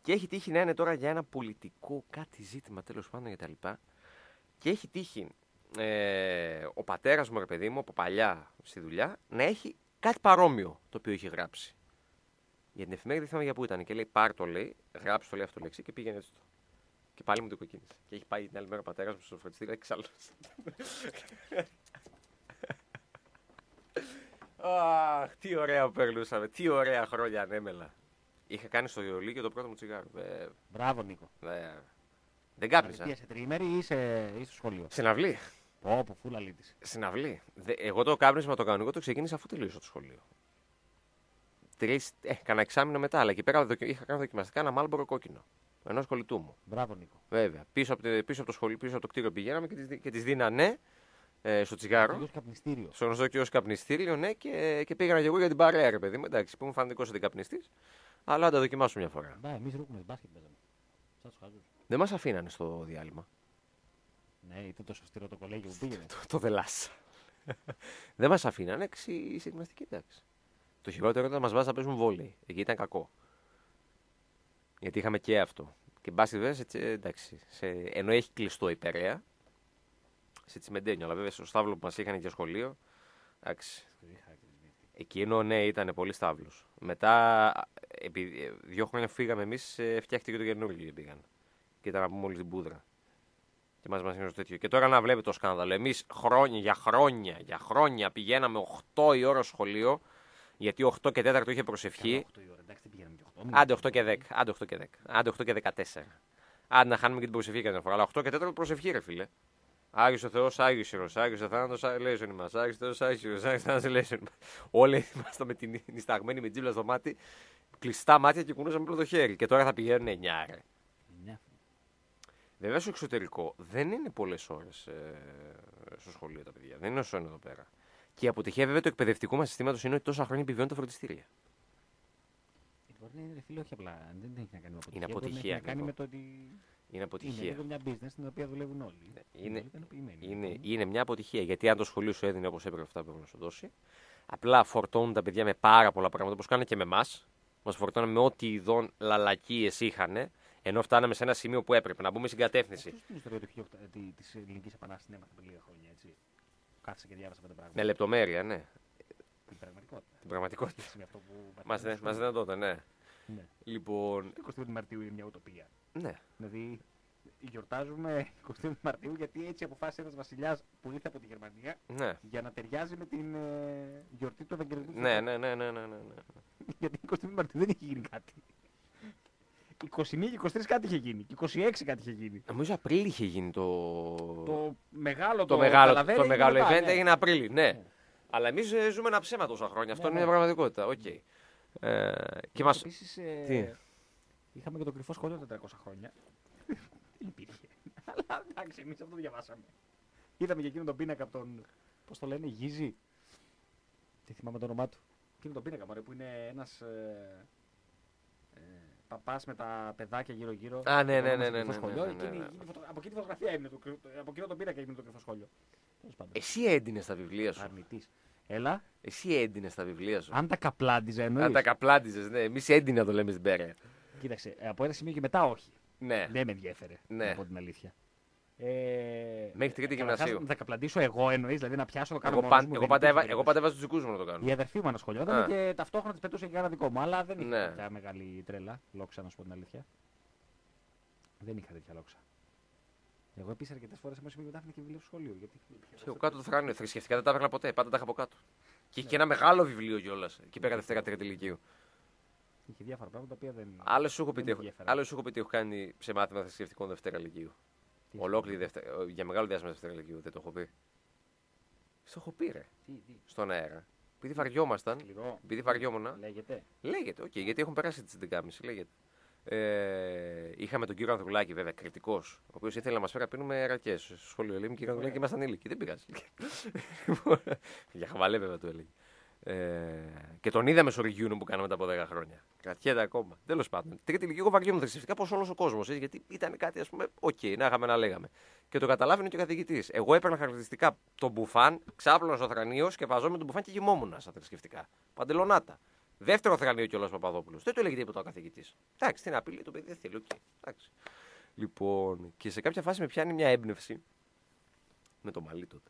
Και έχει τύχει να είναι τώρα για ένα πολιτικό κάτι ζήτημα τέλος πάντων κτλ. Και έχει τύχει ο πατέρας μου, ρε παιδί μου, από παλιά στη δουλειά, να έχει κάτι παρόμοιο το οποίο έχει γράψει. Για την εφημερίδα δεν θυμάμαι για πού ήταν. Και λέει: πάρ' το, λέει, γράψει το, λέει αυτό το λέξη και πήγαινε έτσι το. Και πάλι μου το κοκκίνησε. Και έχει πάει την άλλη μέρα ο πατέρας μου στο φροντιστήριο εξάλλου. Αχ, τι ωραία που περνούσαμε. Τι ωραία χρόνια ανέμελα. Είχα κάνει στο Λύκειο το πρώτο μου τσιγάρο. Μπράβο, Νίκο. Δεν κάπνιζα. Τι είσαι τριήμερη ή είσαι στο σχολείο? Στην αυλή. Πω, φούλα λύτης. Στην αυλή. Εγώ το κάπνισμα το κανονικό το ξεκίνησα αφού τελείωσα το σχολείο. Κάνα εξάμηνο μετά, αλλά εκεί πέρα είχα κάνει δοκιμαστικά ένα μάλμπορο κόκκινο. Ενός κολλητού μου. Μπράβο, Νίκο. Βέβαια. Πίσω από το σχολείο, πίσω από το κτίριο πηγαίναμε και τις δίνανε στο τσιγάρο. Στο γνωστό και ως καπνιστήριο, ναι, και πήγαινα και εγώ για την παρέα, ρε παιδί μου. Εντάξει, που μου φάνηκε ότι καπνιστής, αλλά να τα δοκιμάσω μια φορά. Εμείς ρούχουμε μπάσκετ παίζαμε. Σαν τους χαζούς. Δεν μας αφήνανε στο διάλειμμα. Ναι, ήταν τόσο αυστηρό το κολέγιο που πήγαινε. Το δελάσα. Δεν μας αφήνανε, η γυμναστική, εντάξει. Το χειρότερο ήταν να μας βάζουν να παίζουν βόλεϊ. Εκεί ήταν κακό. Γιατί είχαμε και αυτό. Και μπάσκετ βέβαια, εντάξει. Ενώ έχει κλειστό η Περαία, σε Τσιμεντένιο, αλλά βέβαια στο στάβλο που μας είχαν για σχολείο, εντάξει. Εκείνο, ναι, ήταν πολύ στάβλος. Μετά, επί 2 χρόνια φύγαμε εμείς, φτιάχτηκε το καινούργιο και πήγαν. Και ήταν να πούμε όλη την πούδρα. Και μας είναι τέτοιο. Και τώρα να βλέπετε το σκάνδαλο. Εμείς για χρόνια πηγαίναμε 8 η ώρα στο σχολείο, γιατί 8 και 4 είχε προσευχή. Άντε 8 και 10. Άντε 8 και 10. Άντε 8 και 14. Άντε να χάνουμε και την προσευχή κάθε φορά. Αλλά 8 και 4 προσευχή, ρε φίλε. Άγιος ο Θεός, Άγιος Ιερός, Άγιος ο Θάνατος, Λέησον ημάς. Άγιος ο Θεός, Άγιος Ιερός, Άγιος Θάνατος, Λέησον ημάς. Όλοι ήμασταν με την νησταγμένη με τζίβλα στο μάτι, κλειστά μάτια και κουνούσαμε απλό το χέρι. Και τώρα θα πηγαίνουν 9, ρε. Βέβαια στο εξωτερικό δεν είναι πολλές ώρες στο σχολείο τα παιδιά. Δεν είναι όσο είναι εδώ πέρα. Και η αποτυχία βέβαια του εκπαιδευτικού μας συστήματος είναι ότι τόσα χρόνια επιβιώνουν τα φροντιστήρια. Είναι φίλο, όχι απλά. Δεν έχει να κάνει με αποτυχία. Είναι αποτυχία. Έχει να κάνει με το ότι. Είναι αποτυχία. Είναι μια business στην οποία δουλεύουν όλοι. Είναι μια αποτυχία. Γιατί αν το σχολείο σου έδινε όπως έπρεπε αυτά που έπρεπε να σου δώσει, απλά φορτώνουν τα παιδιά με πάρα πολλά πράγματα όπως κάνουν και με εμάς. Μας φορτώνουν με ό,τι ειδών λαλακίες είχαν, ενώ φτάναμε σε ένα σημείο που έπρεπε να μπούμε στην κατεύθυνση. Ποιος την ιστορία της Ελληνικής Επανάστασης την έμαθα πριν λίγα χρόνια, έτσι? Κάθισα και διάβασα αυτά τα πράγματα. Με λεπτομέρεια, ναι. Την πραγματικότητα. Την πραγματικότητα. Μας δεν τότε, ναι. Λοιπόν. Το 25 Μαρτίου είναι μια ουτοπία. Ναι. Δηλαδή, γιορτάζουμε 25 Μαρτίου γιατί έτσι αποφάσισε ένας βασιλιάς που ήρθε από τη Γερμανία, ναι, για να ταιριάζει με την γιορτή του Ευαγγελισμού. Ναι. Γιατί 25 Μαρτίου δεν είχε γίνει κάτι. 21 και 23 κάτι είχε γίνει. Και 26 κάτι είχε γίνει. Νομίζω Απρίλη είχε γίνει το μεγάλο event έγινε Απρίλη, ναι. Αλλά εμείς ζούμε ένα ψέμα τόσα χρόνια. Αυτό είναι μια πραγματικότητα. Okay. Και μας. Επίσης, είχαμε και το κρυφό σχολείο 400 χρόνια. Δεν υπήρχε. Αλλά εντάξει, εμείς αυτό το διαβάσαμε. Είδαμε και εκείνον τον πίνακα από τον. Πώς το λένε, Γίζη. Τι θυμάμαι το όνομά του. Εκείνον τον πίνακα, μωρέ, που είναι ένας παπάς με τα παιδάκια γύρω-γύρω. Α, ναι. Από εκείνη τη φωτογραφία έμεινε. Από εκείνο τον πίνακα έμεινε το κρυφό σχολείο. Εσύ έντυνες τα βιβλία σου. Αρνητής. Έλα. Εσύ έντυνες τα βιβλία σου. Αν τα καπλάντιζα εννοείς. Αν τα καπλάντιζες, ναι. Εμείς έντυνα το λέμε στην Πέρα. Κοίταξε, από ένα σημείο και μετά όχι. Ναι. Δεν με ενδιέφερε. Ναι. Από την αλήθεια. Μέχρι τρίτη γυμνασίου. Να τα καπλαντήσω εγώ εννοείς, δηλαδή να πιάσω το κάνω εγώ πάντα έβαζα τους δικούς μου να το κάνω. Η αδερφή μου ανασχολιόταν και ταυτόχρονα της πετούσε και ένα δικό μου, αλλά δεν είχα τέτοια μεγάλη τρέλα. Λόξα, να σου πω την αλήθεια. Δεν είχα τέτοια λόξα. Εγώ επίσης αρκετές φορές μου μετά και βιβλίο στο σχολείο. Εγώ κάτω το θράνιο. Θρησκευτικά δεν τα έβγαλα ποτέ. Πάντα τα είχα από κάτω. Και είχε και ένα μεγάλο βιβλίο κιόλας. Εκεί πέρα Δευτέρα-Τρίτη ηλικίου. Είχε διάφορα πράγματα τα οποία δεν. Άλλο σου έχω πει ότι έχω κάνει σε μάθημα θρησκευτικών Δευτέρα ηλικίου. Ολόκληρη Δευτέρα. Για μεγάλο διάστημα Δευτέρα ηλικίου δεν το έχω πει. Στο έχω πει, ρε. Στον αέρα. Επειδή βαριόμασταν. Επειδή βαριόμουνα. Λέγεται, οκ, γιατί έχουν περάσει τις 11.30. Λέγεται. Είχαμε τον κύριο Ανδρουλάκη, βέβαια, κριτικός, ο οποίος ήθελε να μας φέρει να πίνουμε ρακές. Στο σχολείο λέει: Κύριε Ανδρουλάκη, ήμασταν ήλικοι. Δεν πειράζει. Για χαβαλέ, βέβαια, του έλεγε. Και τον είδαμε στο reunion που κάναμε τα από 10 χρόνια. Κρατιέται ακόμα. Τέλος πάντων. Τρίτη ηλικία, εγώ βαριόμουν θρησκευτικά πως όλος ο κόσμος. Γιατί ήταν κάτι, ας πούμε, να είχαμε να λέγαμε. Και το καταλάβαινε και ο καθηγητής. Εγώ έπαιρνα χαρακτηριστικά τον μπουφάν, ξάπλωνα στο θρανείο, σκεπαζόμουν τον μπουφάν και γυμόμουν στα θρησκευτικά. Παντελονάτα. Δεύτερο θρανείο κιόλας Παπαδόπουλος. Δεν του έλεγε τίποτα ο καθηγητής. Εντάξει, την απειλή, το παιδί δεν θέλει. Okay. Λοιπόν, και σε κάποια φάση με πιάνει μια έμπνευση. Με το μαλλί τότε.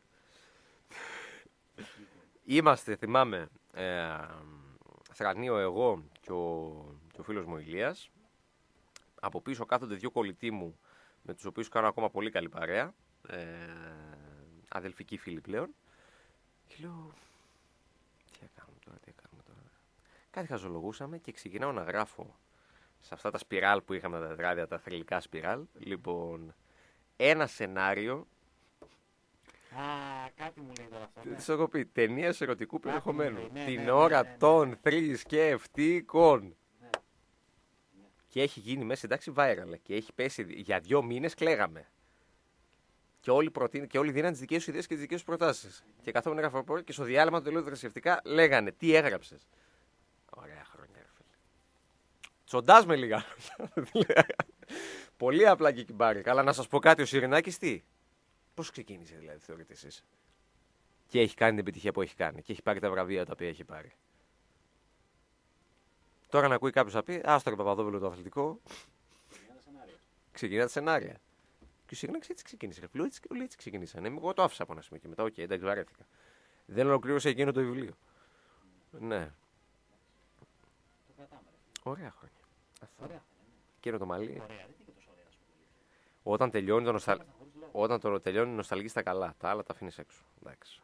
Είμαστε, θυμάμαι, θρανείο εγώ και ο φίλος μου Ηλίας. Από πίσω κάθονται δύο κολλητοί μου, με τους οποίους κάνω ακόμα πολύ καλή παρέα. Αδελφικοί φίλοι πλέον. Και λέω, τι κάνουμε τώρα. Κάτι χαζολογούσαμε και ξεκινάω να γράφω σε αυτά τα σπιράλ που είχαμε τα τετράδια, τα θρυλικά σπιράλ. Λοιπόν, ένα σενάριο. Κάτι μου λέει τώρα αυτό. Της έχω πει, ταινία ερωτικού περιεχομένου. Την ώρα των θρησκευτικών. Και έχει γίνει μέσα, εντάξει, viral. Και έχει πέσει για 2 μήνες, κλαίγαμε. Και όλοι δίναν τις δικές σου ιδέες και τις δικές σου προτάσεις. Και καθόμουν έγραφα και στο διάλειμμα του τελείω θρησκευτικά λέγανε τι έγραψες. Ωραία χρόνια, ρε φίλε. Τσοντάς με λίγα. Πολύ απλά και κυμπάρι. Αλλά να σας πω κάτι, ο Σιρινάκης τι. Πώς ξεκίνησε δηλαδή, θεωρείτε εσείς. Και έχει κάνει την επιτυχία που έχει κάνει. Και έχει πάρει τα βραβεία τα οποία έχει πάρει. Τώρα να ακούει κάποιος να πει, άστο ρε Παπαδόπουλο το αθλητικό. Ξεκινά τα σενάρια. Και ο Σιρινάκης έτσι ξεκίνησε. Όλοι έτσι ξεκίνησαν. Εγώ το άφησα από ένα σημείο και μετά, οκ, εντάξει, βαρέθηκα. Δεν ολοκλήρωσε εκείνο το βιβλίο. Ναι. Ωραία χρόνια. Αυτό. Εκείνο το μαλλί. Όταν τελειώνει η νοσταλγή στα καλά. Τα άλλα τα αφήνεις έξω. Εντάξει.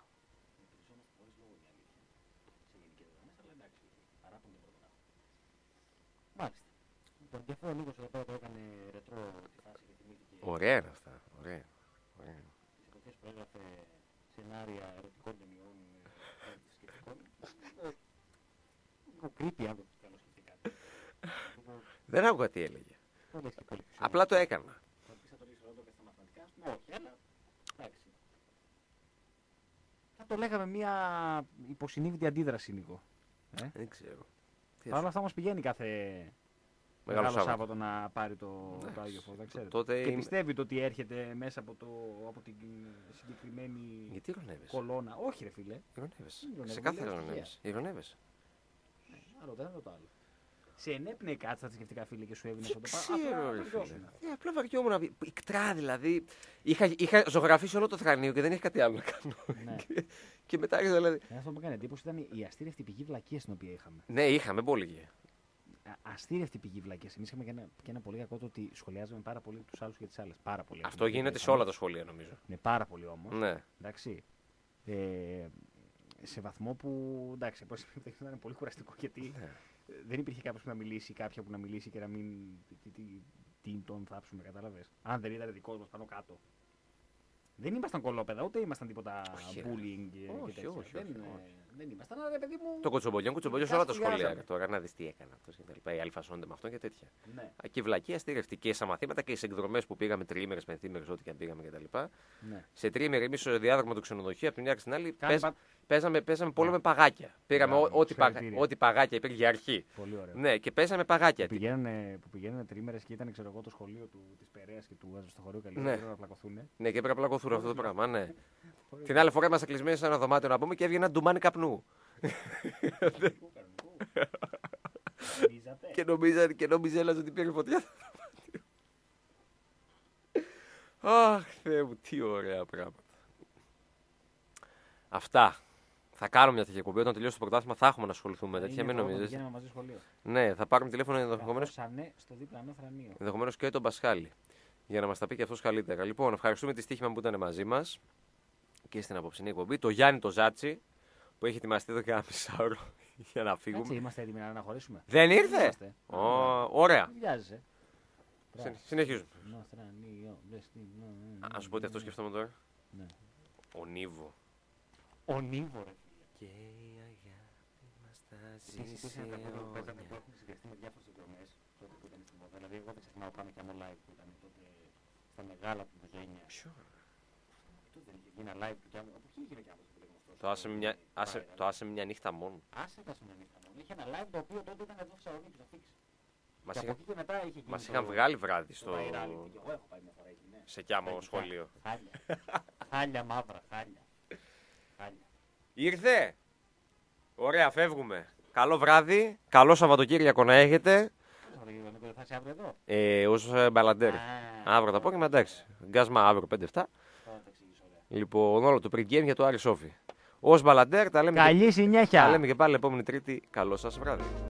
Μάλιστα. Λοιπόν, και αυτό ο Νίκος εδώ πέρα το έκανε ρετρό τη φάση και θυμήθηκε. Ωραία είναι αυτά. Ωραία. Τις εποχές που έγραφε σενάρια ερωτικών ταινιών θρησκευτικών. Λίγο creepy αν το σκεφτεί κάτι. Δεν άκουγα τι έλεγε. Απλά το έκανα. Όχι, αλλά εντάξει. Θα το λέγαμε μια υποσυνείδητη αντίδραση, Νίκο. Δεν ξέρω. Παρ' όλα αυτά όμως πηγαίνει κάθε Μεγάλο Σάββατο να πάρει το Άγιο Φως, δεν ξέρετε. Και πιστεύετε ότι έρχεται μέσα από την συγκεκριμένη κολόνα. Όχι ρε φίλε. Σε κάθε ηρωνεύεσαι. Άλλο το ένα το άλλο. Σε ενέπνεε κάτι στα θρησκευτικά φίλε και σου έβγαινε αυτό το πράγμα. Απλά βαριόμουν. Ικτρά δηλαδή. Είχα ζωγραφίσει όλο το θρανείο και δεν είχε κάτι άλλο να κάνω. Και μετά ήρθα δηλαδή. Αυτό που μου έκανε εντύπωση ήταν η αστήρευτη πηγή βλακίας την οποία είχαμε. Ναι, είχαμε πολύ. Αστήρευτη πηγή βλακίας. Εμείς είχαμε και ένα πολύ κακό το ότι σχολιάζαμε πάρα πολύ τους άλλους και τις άλλες. Πάρα πολύ. Αυτό γίνεται σε όλα τα σχολεία νομίζω. Ναι, πάρα πολύ όμως. Ναι. Εντάξει. Σε βαθμό που εντάξει, ήταν πολύ κουραστικό γιατί. Δεν υπήρχε κάποιο που να μιλήσει, κάποια που να μιλήσει και να μην. Τι τον θάψουμε, κατάλαβες. Αν δεν ήταν δικό μας πάνω κάτω. Δεν ήμασταν κολόπεδα, ούτε ήμασταν τίποτα bullying και τέτοια. Δεν ήμασταν, αλλά παιδί μου. Το κουτσομπολιό σε όλα τα σχολεία. Τώρα να δεις τι έκανε αυτό κτλ. Οι αλφασώνται με αυτό και τέτοια. Ναι. Και βλακία αστήρευτη και στα μαθήματα και σε εκδρομές που πήγαμε τριήμερες, πενθήμερες, ό,τι και αν πήγαμε κτλ. Ναι. Σε τριήμερη εμείς στο διάδρομο του ξενοδοχείου, από τη μια και στην άλλη, παίζαμε πόλο με παγάκια. Πήγαμε ό,τι παγάκια υπήρχε για αρχή. Πολύ ωραία. Ναι, και παίζαμε παγάκια. Που πηγαίνουν τρίμερες και ήταν, ξέρω εγώ, το σχολείο της Περαίας και του στο χωρίο καλύτερα. Ναι. Να πλακωθούν. Ναι, και έπρεπε να πλακωθούν αυτό το πράγμα. Ναι. Την άλλη φορά ήμασταν κλεισμένοι σε ένα δωμάτιο να πούμε και έβγαινε ένα ντουμάνι καπνού. Και νόμιζε ένας ότι πήρε φωτιά. Αχ, Θεέ μου, τι ωραία πράγματα. Αυτά. Θα κάνουμε μια τέτοια εκπομπή. Όταν τελειώσει το πρωτάθλημα θα έχουμε να ασχοληθούμε με τέτοια. Μην νομίζετε. Ναι, θα πάρουμε τηλέφωνο ενδεχομένως και τον Πασχάλη. Για να μας τα πει και αυτός καλύτερα. Λοιπόν, ευχαριστούμε τη Στοίχημα που ήταν μαζί μας και στην απόψινή εκπομπή. Το Γιάννη το Ζάτσι που έχει ετοιμαστεί εδώ και ένα μισάωρο για να φύγουμε. Έτσι, είμαστε έτοιμοι να αναχωρήσουμε. Δεν ήρθε! Ωραία. Συνεχίζουμε. Α σου πω ότι αυτό σκεφτόμαι τώρα. Ο Νίβο. Ο Νίβο, ρε. Και η αγάπη μας θα ζήσει αιώνια. Έχουν συγκριθεί με διάφορες εκδρομές τότε που ήταν στην μόδα. Δηλαδή, εγώ δεν ξεχνάω πάνω και άμα live που ήταν τότε στα μεγάλα του Βουζένια. Ποιο? Τότε δεν είχε γίνει ένα live του κι άμμο. Από εκεί έγινε κι άμμο. Το άσε μια νύχτα μόνο. Άσε μια νύχτα μόνο. Είχε ένα live το οποίο τότε ήταν εδώ στη Θεσσαλονίκη στο Fix. Μας είχαν βγάλει βράδυ στο. Εγώ έχω πάει μια φορά εκεί, ναι. Σε κιάμο σχολείο. Χάλια μαύρα, χάλια. Ήρθε! Ωραία, φεύγουμε. Καλό βράδυ, καλό Σαββατοκύριακο να έχετε. Θα είσαι αύριο εδώ. Ως μπαλαντέρ. Αύριο το απόγευμα, εντάξει. Γκάσμα αύριο 5-7. Λοιπόν, όλο το pre-game για το Άρη Σόφι. Ως μπαλαντέρ, τα λέμε. Καλή συνέχεια. Τα λέμε και πάλι επόμενη Τρίτη. Καλό σας βράδυ.